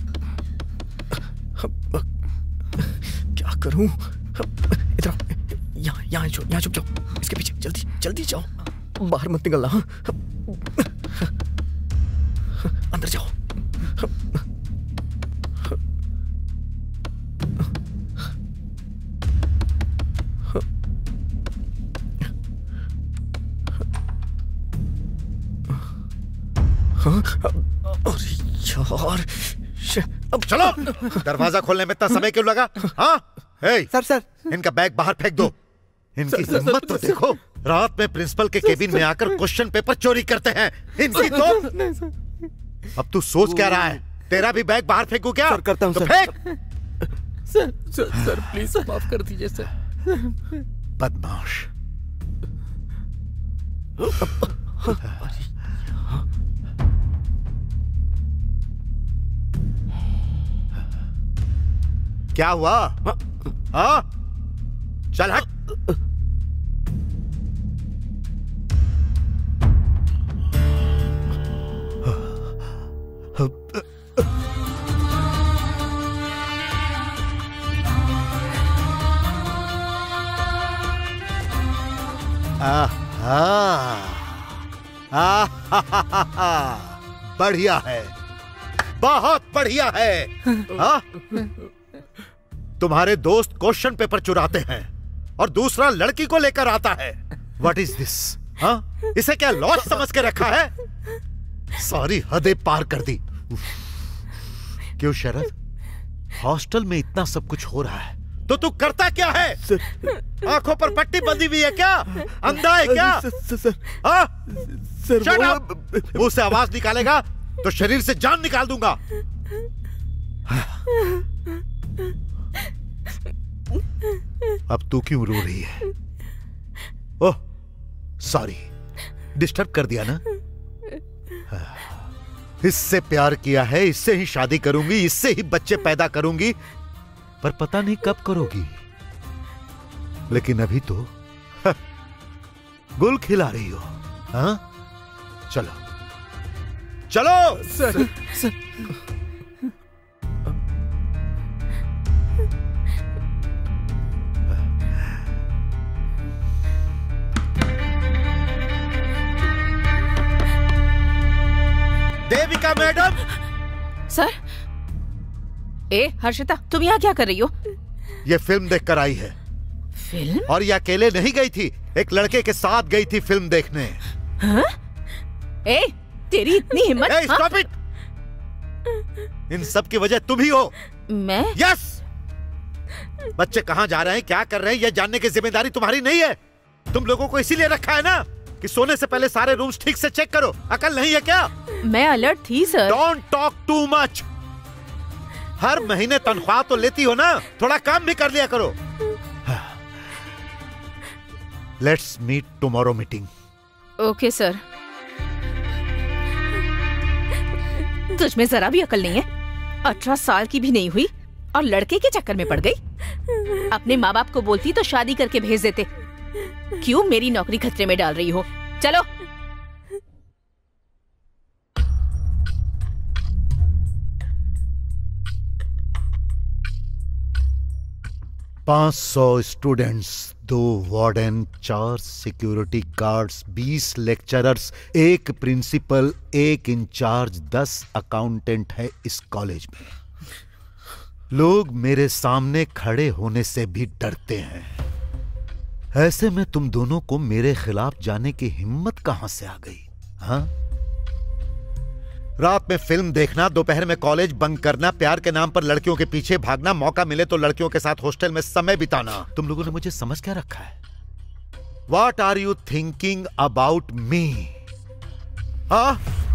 क्या करूं? इधर आओ, यहाँ यहाँ छुप यहाँ छुप जाओ, इसके पीछे, जल्दी जल्दी जाओ, बाहर मत निकलना। हाँ? अंदर जाओ। अरे यार, अब चलो। दरवाजा खोलने में इतना समय क्यों लगा? हाँ? हे, सर सर इनका बैग बाहर फेंक दो। इनकी हिम्मत तो देखो, रात में प्रिंसिपल के केबिन में आकर क्वेश्चन पेपर चोरी करते हैं। इनकी तो अब तू सोच क्या रहा है? तेरा भी बैग बाहर फेंकू क्या? सर करता हूँ तो सर। फेंक। सर सर सर प्लीज माफ कर दीजिए सर। बदमाश। क्या हुआ? हाँ? चल हट। बढ़िया है, बहुत बढ़िया है। हाँ? तुम्हारे दोस्त क्वेश्चन पेपर चुराते हैं और दूसरा लड़की को लेकर आता है। What is this? हाँ? इसे क्या लॉस समझ के रखा है? सारी हदें पार कर दी। क्यों शरद, हॉस्टल में इतना सब कुछ हो रहा है तो तू करता क्या है? आंखों पर पट्टी बंधी हुई है क्या? अंधा है क्या? हाँ? Shut up! मुंह से आवाज निकालेगा तो शरीर से जान निकाल दूंगा। अब तू क्यों रो रही है? ओह सॉरी, डिस्टर्ब कर दिया ना? इससे प्यार किया है, इससे ही शादी करूंगी, इससे ही बच्चे पैदा करूंगी, पर पता नहीं कब करोगी। लेकिन अभी तो गुल खिला रही हो। हाँ? चलो चलो। Sir, sir. Devika madam. Sir. ए हर्षिता, तुम यहाँ क्या कर रही हो? ये फिल्म देखकर आई है। फिल्म? और ये अकेले नहीं गई थी, एक लड़के के साथ गई थी फिल्म देखने। हाँ? ए, तेरी इतनी हिम्मत? ए, स्टॉप इट! इन सब की वजह तुम ही हो। मैं? यस। बच्चे कहाँ जा रहे हैं, क्या कर रहे हैं, ये जानने की जिम्मेदारी तुम्हारी नहीं है। तुम लोगों को इसीलिए रखा है ना कि सोने से पहले सारे रूम्स ठीक से चेक करो। अकल नहीं है क्या? मैं अलर्ट थी sir. Don't talk too much. हर महीने तनख्वाह तो लेती हो ना, थोड़ा काम भी कर लिया करो। Let's meet tomorrow meeting. Okay sir. तुझ में जरा भी अकल नहीं है। अठारह साल की भी नहीं हुई और लड़के के चक्कर में पड़ गई। अपने माँ बाप को बोलती तो शादी करके भेज देते। क्यों मेरी नौकरी खतरे में डाल रही हो? चलो। पांच सौ स्टूडेंट्स, दो वार्डन, चार सिक्योरिटी गार्ड्स, बीस लेक्चरर्स, एक प्रिंसिपल, एक इंचार्ज, दस अकाउंटेंट है इस कॉलेज में। लोग मेरे सामने खड़े होने से भी डरते हैं। ऐसे में तुम दोनों को मेरे खिलाफ जाने की हिम्मत कहां से आ गई? हाँ? रात में फिल्म देखना, दोपहर में कॉलेज बंक करना, प्यार के नाम पर लड़कियों के पीछे भागना, मौका मिले तो लड़कियों के साथ हॉस्टल में समय बिताना। तुम लोगों ने मुझे समझ क्या रखा है? What are you thinking about me? हाँ?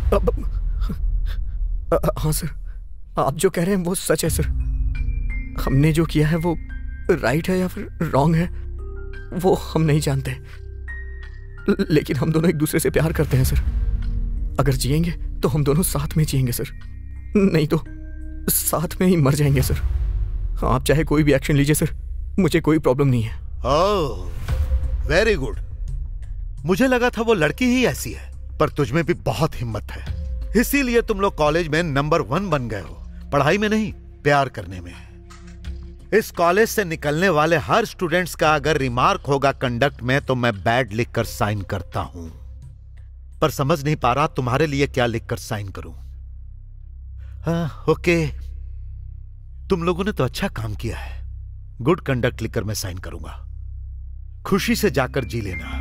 हाँ सर, आप जो कह रहे हैं वो सच है सर। हमने जो किया है वो राइट है या फिर रॉन्ग है वो हम नहीं जानते, लेकिन हम दोनों एक दूसरे से प्यार करते हैं सर। अगर जिएंगे तो हम दोनों साथ में जिएंगे सर, नहीं तो साथ में ही मर जाएंगे सर। आप चाहे कोई भी एक्शन लीजिए सर, मुझे कोई प्रॉब्लम नहीं है। Oh, very good. मुझे लगा था वो लड़की ही ऐसी है, पर तुझमें भी बहुत हिम्मत है। इसीलिए तुम लोग कॉलेज में नंबर वन बन गए हो, पढ़ाई में नहीं, प्यार करने में। इस कॉलेज से निकलने वाले हर स्टूडेंट्स का अगर रिमार्क होगा कंडक्ट में तो मैं बैड लिखकर साइन करता हूं, पर समझ नहीं पा रहा तुम्हारे लिए क्या लिखकर साइन करूं। हाँ, ओके, तुम लोगों ने तो अच्छा काम किया है। गुड कंडक्ट लिखकर मैं साइन करूंगा। खुशी से जाकर जी लेना।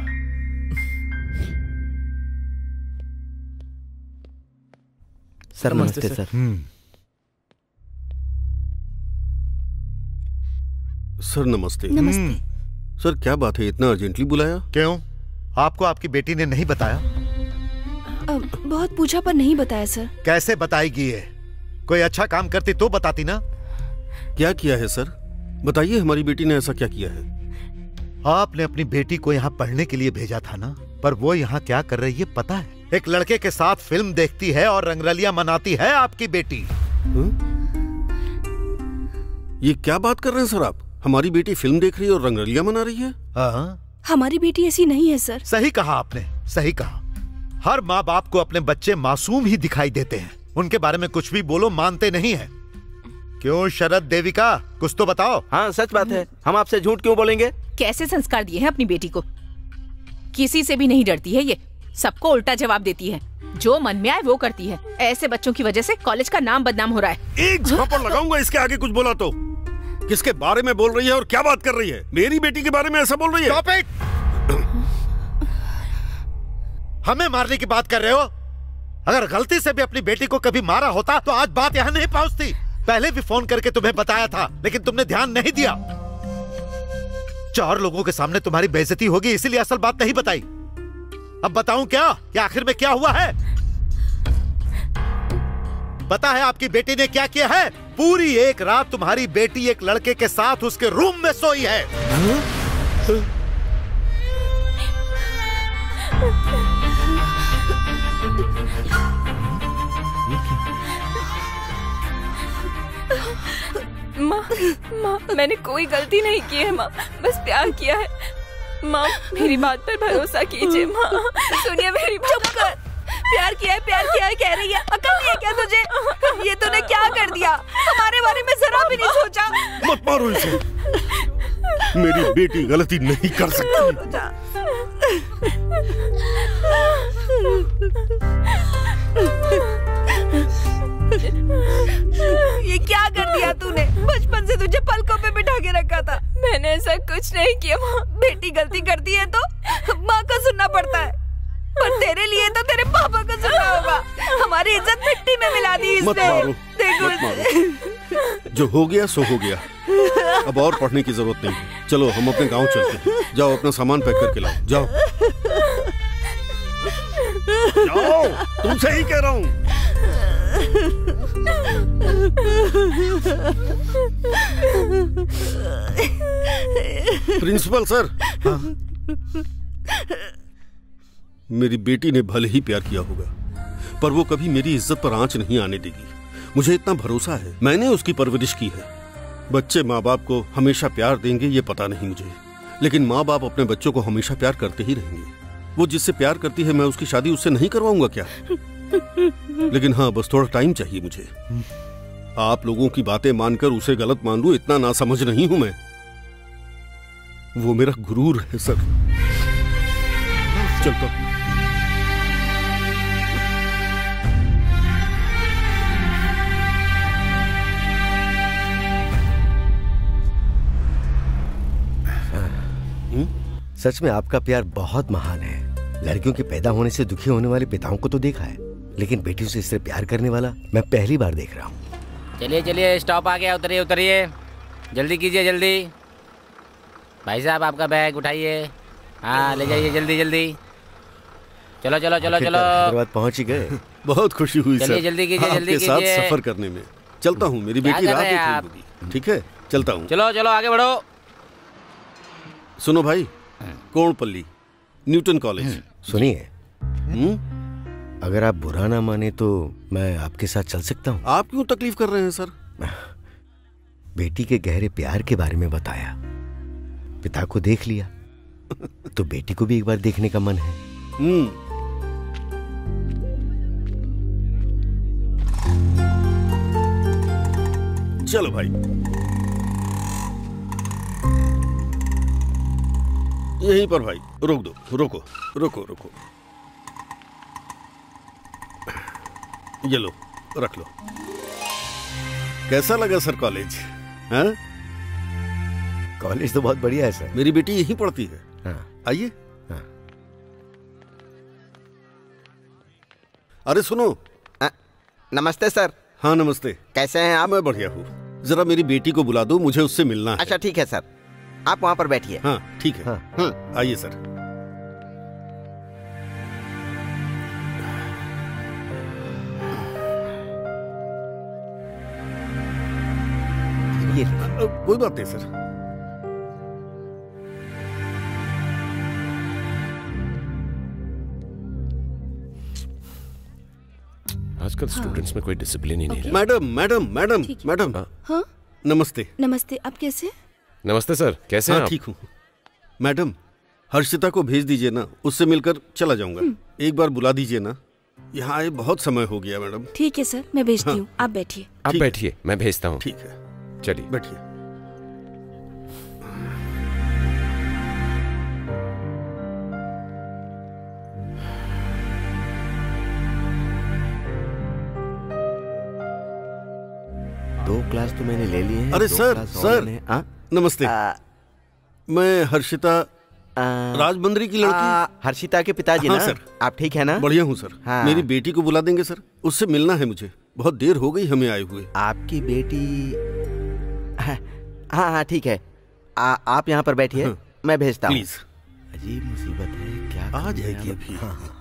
सर नमस्ते सर। सर नमस्ते। नमस्ते। सर क्या बात है, इतना अर्जेंटली बुलाया? क्यों, आपको आपकी बेटी ने नहीं बताया? अब बहुत पूछा पर नहीं बताया सर। कैसे बताएगी ये? कोई अच्छा काम करती तो बताती ना। क्या किया है सर, बताइए, हमारी बेटी ने ऐसा क्या किया है? आपने अपनी बेटी को यहाँ पढ़ने के लिए भेजा था ना, पर वो यहाँ क्या कर रही है पता है? एक लड़के के साथ फिल्म देखती है और रंगरलियां मनाती है आपकी बेटी। हुँ? ये क्या बात कर रहे हैं सर आप? हमारी बेटी फिल्म देख रही है और रंगरलियां मना रही है? हाँ, हमारी बेटी ऐसी नहीं है सर। सही कहा आपने, सही कहा। हर माँ बाप को अपने बच्चे मासूम ही दिखाई देते हैं, उनके बारे में कुछ भी बोलो मानते नहीं है। क्यों शरद देविका, कुछ तो बताओ। हाँ सच बात है, हम आपसे झूठ क्यों बोलेंगे? कैसे संस्कार दिए हैं अपनी बेटी को? किसी से भी नहीं डरती है ये, सबको उल्टा जवाब देती है, जो मन में आए वो करती है। ऐसे बच्चों की वजह से कॉलेज का नाम बदनाम हो रहा है। एक झापड़ लगाऊंगा इसके आगे कुछ बोला तो। किसके बारे में बोल रही है और क्या बात कर रही है? मेरी बेटी के बारे में ऐसा बोल रही है? Stop it! हमें मारने की बात कर रहे हो? अगर गलती से भी अपनी बेटी को कभी मारा होता तो आज बात यहाँ नहीं पहुंचती। पहले भी फोन करके तुम्हें बताया था, लेकिन तुमने ध्यान नहीं दिया। चार लोगों के सामने तुम्हारी बेइज्जती होगी, इसीलिए असल बात नहीं बताई। अब बताऊं क्या कि आखिर में क्या हुआ है? पता है आपकी बेटी ने क्या किया है? पूरी एक रात तुम्हारी बेटी एक लड़के के साथ उसके रूम में सोई है। माँ, माँ, मैंने कोई गलती नहीं की है माँ, बस प्यार किया है। माँ, मेरी बात पर भरोसा कीजिए माँ, सुनिए मेरी बात। चुप कर। प्यार किया है, प्यार किया है कह रही है, अकल नहीं है क्या तुझे? ये तूने क्या कर दिया? हमारे बारे में जरा भी नहीं सोचा। मत मारो इसे, मेरी बेटी गलती नहीं कर सकती। ये क्या कर दिया तूने? बचपन से तुझे पलकों पे बिठा के रखा था। मैंने ऐसा कुछ नहीं किया माँ। बेटी गलती करती है तो माँ को सुनना पड़ता है, पर तेरे लिए तो तेरे पापा को सुनना होगा। हमारी इज्जत मिट्टी में मिला दी इसने। मत मारो, देखो मत मारो। जो हो गया सो हो गया, अब और पढ़ने की जरूरत नहीं। चलो हम अपने गांव चलते हैं। जाओ अपना सामान पैक करके लाओ, जाओ जाओ, तुमसे ही कह रहा हूँ। प्रिंसिपल सर, मेरी बेटी ने भले ही प्यार किया होगा, पर वो कभी मेरी इज्जत पर आंच नहीं आने देगी। मुझे इतना भरोसा है, मैंने उसकी परवरिश की है। बच्चे माँ बाप को हमेशा प्यार देंगे ये पता नहीं मुझे, लेकिन माँ बाप अपने बच्चों को हमेशा प्यार करते ही रहेंगे। वो जिससे प्यार करती है, मैं उसकी शादी उससे नहीं करवाऊंगा क्या? लेकिन हाँ, बस थोड़ा टाइम चाहिए मुझे। आप लोगों की बातें मानकर उसे गलत मान लूं, इतना नासमझ नहीं हूं मैं। वो मेरा गुरूर है सर। चलता हूं। सच में आपका प्यार बहुत महान है। लड़कियों के पैदा होने से दुखी होने वाले पिताओं को तो देखा है, लेकिन बेटियों से इससे प्यार करने वाला मैं पहली बार देख रहा हूँ। चलिए चलिए, स्टॉप आ गया, उतरिए उतरिए, जल्दी कीजिए जल्दी। भाई साहब आपका बैग उठाइए, हाँ ले जाइए जल्दी जल्दी। चलो चलो चलो चलो, हैदराबाद पहुँच ही गए। बहुत खुशी हुई सर, चलिए जल्दी कीजिए जल्दी आपके साथ कीजिए। सफर करने में। चलता हूँ, मेरी क्या बेटी कर रात रहे हैं देख आप? रही होगी। ठीक है, चलता हूँ। चलो चलो आगे बढ़ो। सुनो भाई, कोणपल्ली न्यूटन कॉलेज। सुनिए, अगर आप बुरा ना माने तो मैं आपके साथ चल सकता हूँ। आप क्यों तकलीफ कर रहे हैं सर? बेटी के गहरे प्यार के बारे में बताया, पिता को देख लिया, तो बेटी को भी एक बार देखने का मन है। हम्म। चलो भाई, यहीं पर भाई, रोक दो, रोको रोको रोको। ये लो, रख लो। कैसा लगा सर कॉलेज? हाँ? कॉलेज तो बहुत बढ़िया है सर। मेरी बेटी यहीं पढ़ती है। आइए। अरे सुनो। आ, नमस्ते सर। हाँ नमस्ते। कैसे हैं आप? मैं बढ़िया हूँ। जरा मेरी बेटी को बुला दो, मुझे उससे मिलना है। अच्छा ठीक है सर, आप वहाँ पर बैठिए। हाँ ठीक है। हाँ। आइए सर। ये कोई बात नहीं सर। आजकल स्टूडेंट्स में कोई डिसिप्लिन ही नहीं है। Madam madam madam madam. हाँ नमस्ते। नमस्ते, आप कैसे? नमस्ते सर, कैसे हैं हाँ आप? ठीक हूँ। मैडम हर्षिता को भेज दीजिए ना, उससे मिलकर चला जाऊंगा। एक बार बुला दीजिए ना, यहाँ आए बहुत समय हो गया मैडम। ठीक है सर, मैं भेजती हाँ। हूँ, आप बैठिए। आप बैठिए, मैं भेजता हूँ। ठीक है चलिए बैठिए। दो क्लास तो मैंने ले लिए हैं। अरे दो सर क्लास और सर मैंने- हाँ? नमस्ते। आ, मैं हर्षिता राजबंदरी की लड़की। आ, हर्षिता के पिताजी हाँ ना? सर। आप ठीक है ना? बढ़िया हूँ सर। हाँ। मेरी बेटी को बुला देंगे सर, उससे मिलना है मुझे, बहुत देर हो गई हमें आए हुए। आपकी बेटी? हाँ हाँ ठीक है, आ, आप यहाँ पर बैठिए। हाँ। मैं भेजता हूँ। प्लीज। अजीब मुसीबत है, क्या आ जाएगी अभी।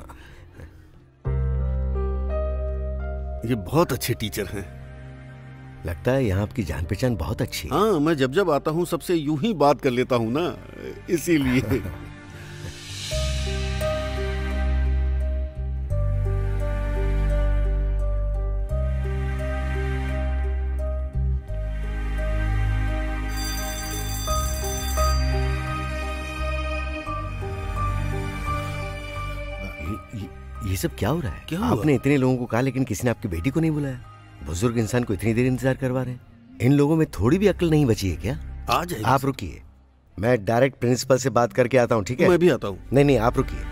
ये बहुत अच्छे टीचर हैं। लगता है यहाँ आपकी जान पहचान बहुत अच्छी है। हाँ मैं जब जब आता हूँ सबसे यूं ही बात कर लेता हूँ ना, इसीलिए। ये, ये सब क्या हो रहा है? क्या हुआ? आपने इतने लोगों को कहा लेकिन किसी ने आपकी बेटी को नहीं बुलाया। बुजुर्ग इंसान को इतनी देर इंतजार करवा रहे हैं। इन लोगों में थोड़ी भी अक्ल नहीं बची है क्या? आ जाएगी। आप रुकिए, मैं डायरेक्ट प्रिंसिपल से बात करके आता हूँ, ठीक है? मैं भी आता हूँ। नहीं नहीं आप रुकिए।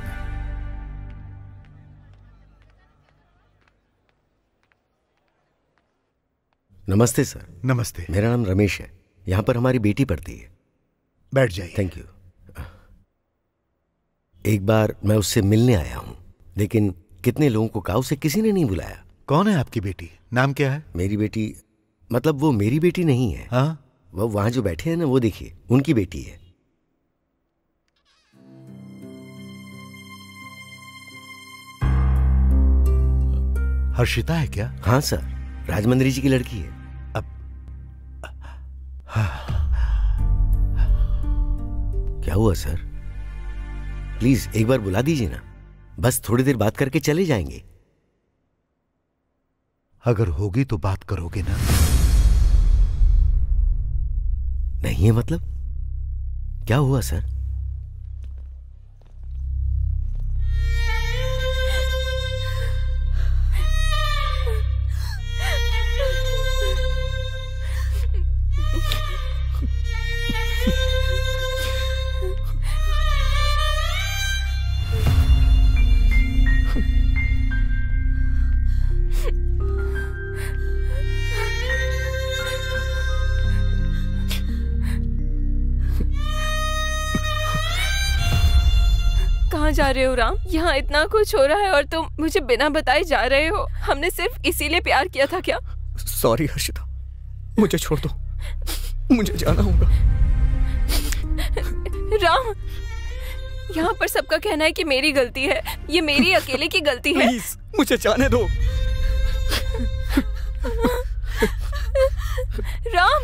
नमस्ते सर। नमस्ते। मेरा नाम रमेश है, यहाँ पर हमारी बेटी पढ़ती है। बैठ जाइए। Thank you. एक बार मैं उससे मिलने आया हूँ, लेकिन कितने लोगों को कहा, उसे किसी ने नहीं बुलाया। कौन है आपकी बेटी? नाम क्या है? मेरी बेटी मतलब वो मेरी बेटी नहीं है। हाँ? वो वहां जो बैठे हैं ना, वो देखिए, उनकी बेटी है। हर्षिता है क्या? हाँ सर, राजमंद्री जी की लड़की है। अब क्या हुआ सर? प्लीज एक बार बुला दीजिए ना, बस थोड़ी देर बात करके चले जाएंगे। अगर होगी तो बात करोगे ना? नहीं है मतलब? क्या हुआ सर? कहाँ जा रहे हो राम? यहाँ इतना कुछ हो रहा है और तुम मुझे बिना बताए जा रहे हो। हमने सिर्फ इसीलिए प्यार किया था क्या? सॉरी हर्षिता, मुझे छोड़ दो, मुझे जाना होगा। राम, यहाँ पर सबका कहना है कि मेरी गलती है, ये मेरी अकेले की गलती है। प्लीज मुझे जाने दो। राम,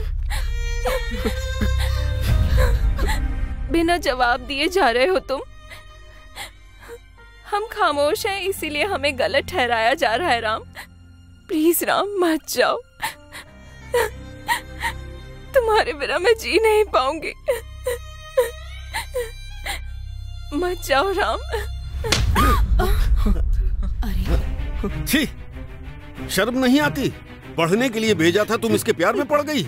बिना जवाब दिए जा रहे हो तुम। हम खामोश हैं, इसीलिए हमें गलत ठहराया जा रहा है। राम प्लीज राम, मत जाओ। तुम्हारे बिना मैं जी नहीं पाऊंगी। मत जाओ राम। छी, शर्म नहीं आती? पढ़ने के लिए भेजा था, तुम इसके प्यार में पड़ गई।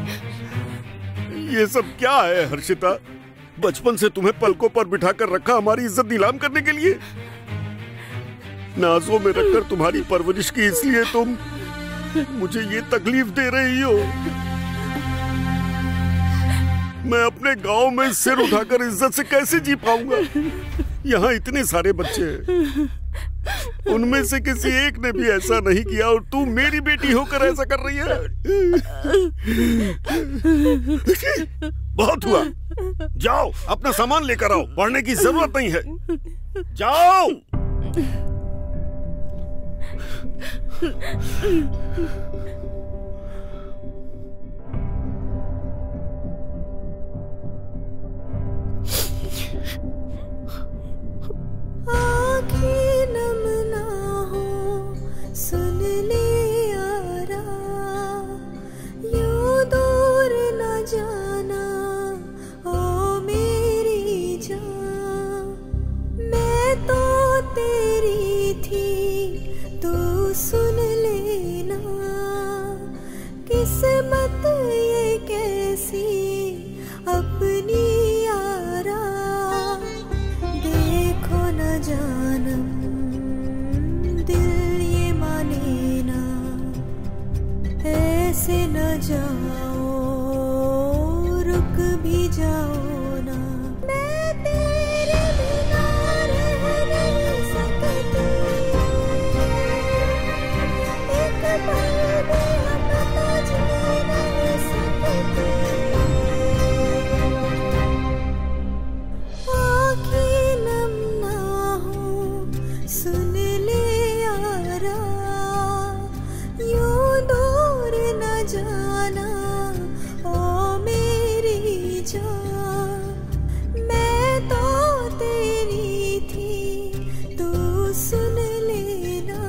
ये सब क्या है हर्षिता? बचपन से तुम्हें पलकों पर बिठाकर रखा हमारी इज्जत नीलाम करने के लिए। नाजों में रखकर तुम्हारी परवरिश की, इसलिए तुम मुझे ये तकलीफ दे रही हो। मैं अपने गांव में सिर उठाकर इज्जत से कैसे जी पाऊंगा? यहाँ इतने सारे बच्चे हैं, उनमें से किसी एक ने भी ऐसा नहीं किया और तू मेरी बेटी होकर ऐसा कर रही है। बहुत हुआ, जाओ अपना सामान लेकर आओ, पढ़ने की जरूरत नहीं है, जाओ। आँखें नम ना हो, सुन ले यारा, यूं दूर न जाना ओ मेरी जान। मैं तो तेरी थी, तू सुन लेना, किस्मत ये कैसी अपनी यारा। देखो न जानम दिल ये माने ना, ऐसे न जाओ रुक भी जाओ ना। मैं तेरे बिना रह नहीं सकती, एक पल भी हम तो जी नहीं सकते। आँखें नम ना हो, सुन ले यारा, यूं दूर न जाना ओ मेरी जान। मैं तो तेरी थी, तू सुन लेना,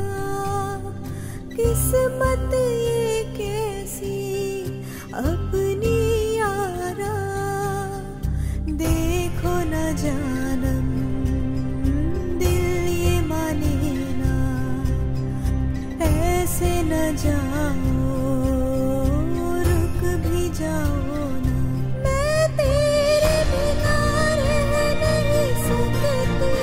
किस्मत ये कैसी अपनी यारा। देखो न जानम दिल ये माने ना, ऐसे न जाओ रुक भी जाओ ना। मैं तेरे बिना रह नहीं सकती,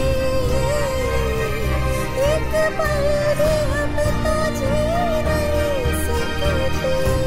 एक पल भी हम तो जी नहीं सकते।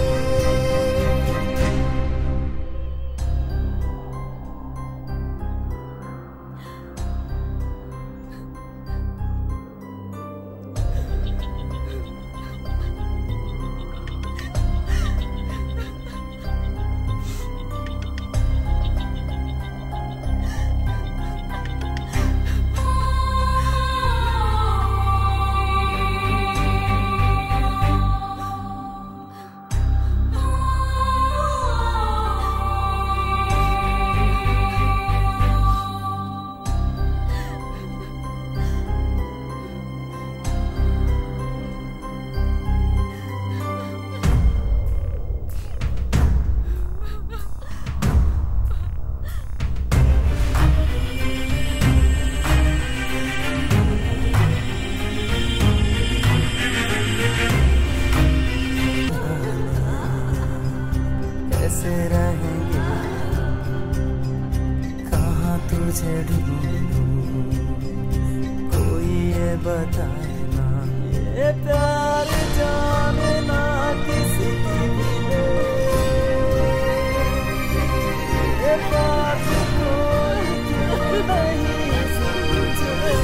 कैसे रहेंगे, कहाँ तुझे ढूंढूं, कोई ये बताए ना। ये प्यार जाने ना किसी की भी दे, ये बात कोई क्यों नहीं समझे।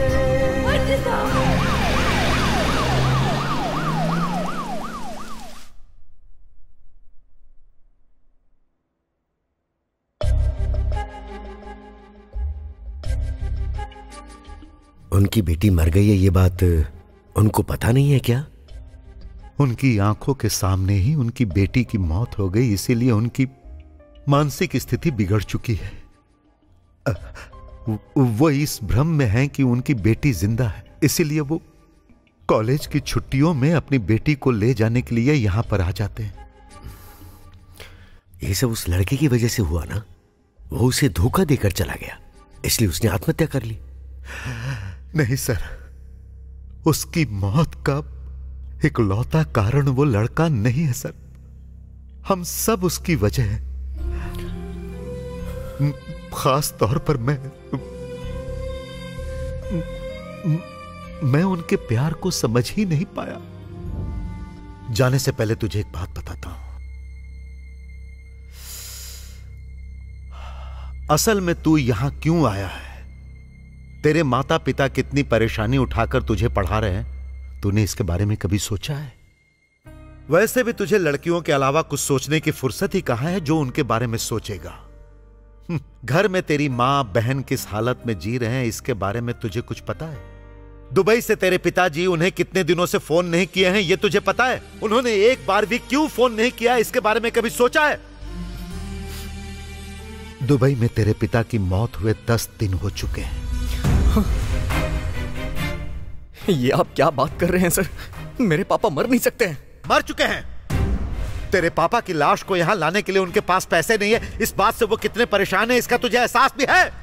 उनकी बेटी मर गई है, ये बात उनको पता नहीं है क्या? उनकी आंखों के सामने ही उनकी बेटी की मौत हो गई, इसीलिए उनकी मानसिक स्थिति बिगड़ चुकी है। वो इस भ्रम में हैं कि उनकी बेटी जिंदा है, इसीलिए वो कॉलेज की छुट्टियों में अपनी बेटी को ले जाने के लिए यहां पर आ जाते हैं। ये सब उस लड़के की वजह से हुआ ना, वो उसे धोखा देकर चला गया, इसलिए उसने आत्महत्या कर ली। नहीं सर, उसकी मौत का इकलौता कारण वो लड़का नहीं है सर, हम सब उसकी वजह है। खास तौर पर मैं मैं उनके प्यार को समझ ही नहीं पाया। जाने से पहले तुझे एक बात बताता हूं, असल में तू यहां क्यों आया है? तेरे माता पिता कितनी परेशानी उठाकर तुझे पढ़ा रहे हैं, तूने इसके बारे में कभी सोचा है? वैसे भी तुझे लड़कियों के अलावा कुछ सोचने की फुर्सत ही कहां है जो उनके बारे में सोचेगा। घर में तेरी मां बहन किस हालत में जी रहे हैं इसके बारे में तुझे कुछ पता है? दुबई से तेरे पिताजी उन्हें कितने दिनों से फोन नहीं किए हैं ये तुझे पता है? उन्होंने एक बार भी क्यों फोन नहीं किया इसके बारे में कभी सोचा है? दुबई में तेरे पिता की मौत हुए दस दिन हो चुके हैं। ये आप क्या बात कर रहे हैं सर? मेरे पापा मर नहीं सकते हैं। मर चुके हैं। तेरे पापा की लाश को यहां लाने के लिए उनके पास पैसे नहीं है। इस बात से वो कितने परेशान हैं इसका तुझे एहसास भी है?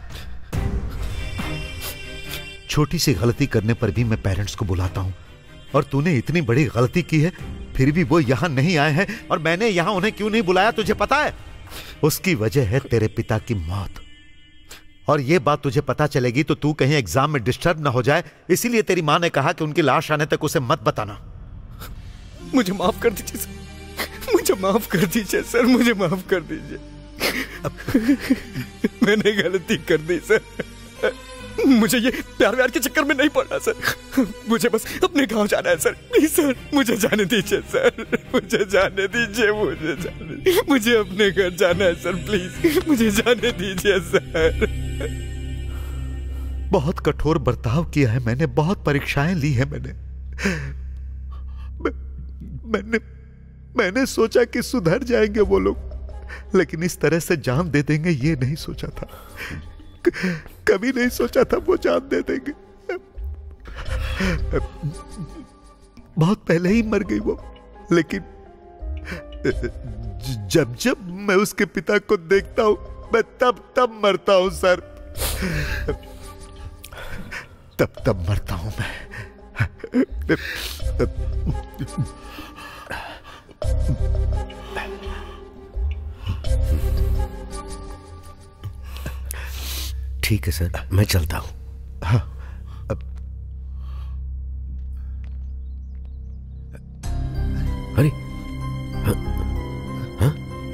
छोटी सी गलती करने पर भी मैं पेरेंट्स को बुलाता हूं और तूने इतनी बड़ी गलती की है फिर भी वो यहां नहीं आए हैं। और मैंने यहां उन्हें क्यों नहीं बुलाया तुझे पता है? उसकी वजह है तेरे पिता की मौत। और ये बात तुझे पता चलेगी तो तू कहीं एग्जाम में डिस्टर्ब ना हो जाए, इसीलिए तेरी मां ने कहा कि उनकी लाश आने तक उसे मत बताना। मुझे माफ कर दीजिए सर, मुझे माफ कर दीजिए सर, मुझे माफ कर दीजिए। मैंने गलती कर दी सर। मुझे ये प्यार व्यार के चक्कर में नहीं पड़ना सर। मुझे बस अपने गांव जाना है सर। प्लीज सर मुझे जाने दीजिए सर, मुझे जाने दीजिए, मुझे जाने मुझे अपने घर जाना है सर। प्लीज मुझे जाने दीजिए सर। बहुत कठोर बर्ताव किया है मैंने, बहुत परीक्षाएं ली है मैंने। मैं, मैंने मैंने सोचा कि सुधर जाएंगे वो लोग, लेकिन इस तरह से जान दे देंगे ये नहीं सोचा था। कभी नहीं सोचा था वो जान दे देंगे। बहुत पहले ही मर गई वो, लेकिन जब जब मैं उसके पिता को देखता हूं मैं तब तब मरता हूं सर, तब तब मरता हूं मैं। ठीक है सर, मैं चलता हूं। हाँ, अब... अरे हाँ, हाँ?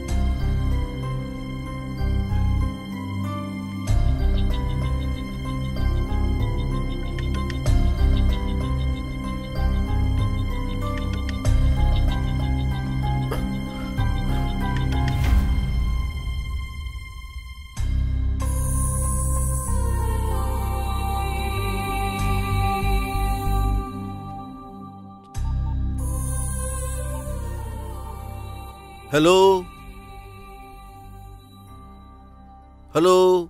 हेलो हेलो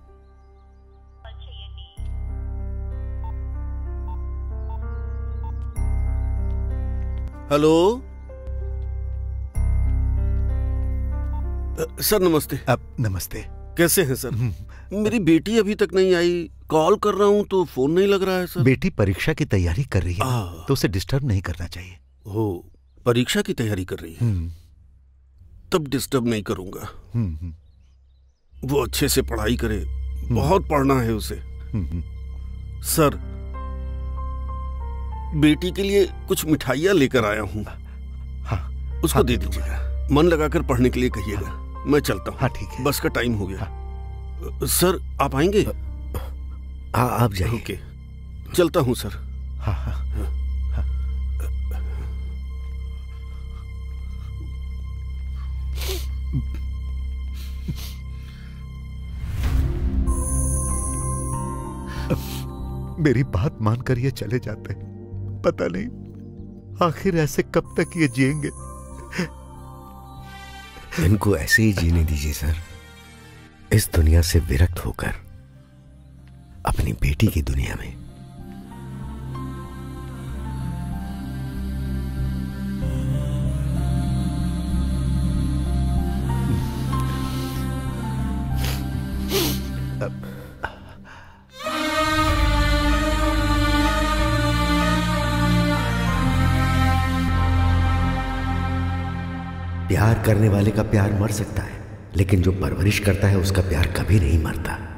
हेलो सर नमस्ते। अब नमस्ते। कैसे हैं सर? मेरी बेटी अभी तक नहीं आई, कॉल कर रहा हूं तो फोन नहीं लग रहा है सर। बेटी परीक्षा की तैयारी कर रही है तो उसे डिस्टर्ब नहीं करना चाहिए। हो, परीक्षा की तैयारी कर रही है तब डिस्टर्ब नहीं करूंगा। वो अच्छे से पढ़ाई करे, बहुत पढ़ना है उसे। सर बेटी के लिए कुछ मिठाइयाँ लेकर आया हूँ। हाँ, उसको हाँ, दे दीजिएगा। मन लगाकर पढ़ने के लिए कहिएगा। हाँ, मैं चलता हूँ। हाँ, ठीक है। बस का टाइम हो गया। हाँ। सर आप आएंगे? हाँ आप जाइए। ओके, चलता हूँ सर। हाँ, हाँ, हाँ। मेरी बात मानकर ये चले जाते हैं, पता नहीं आखिर ऐसे कब तक ये जिएंगे। इनको ऐसे ही जीने दीजिए सर, इस दुनिया से विरक्त होकर अपनी बेटी की दुनिया में। प्यार करने वाले का प्यार मर सकता है, लेकिन जो परवरिश करता है उसका प्यार कभी नहीं मरता।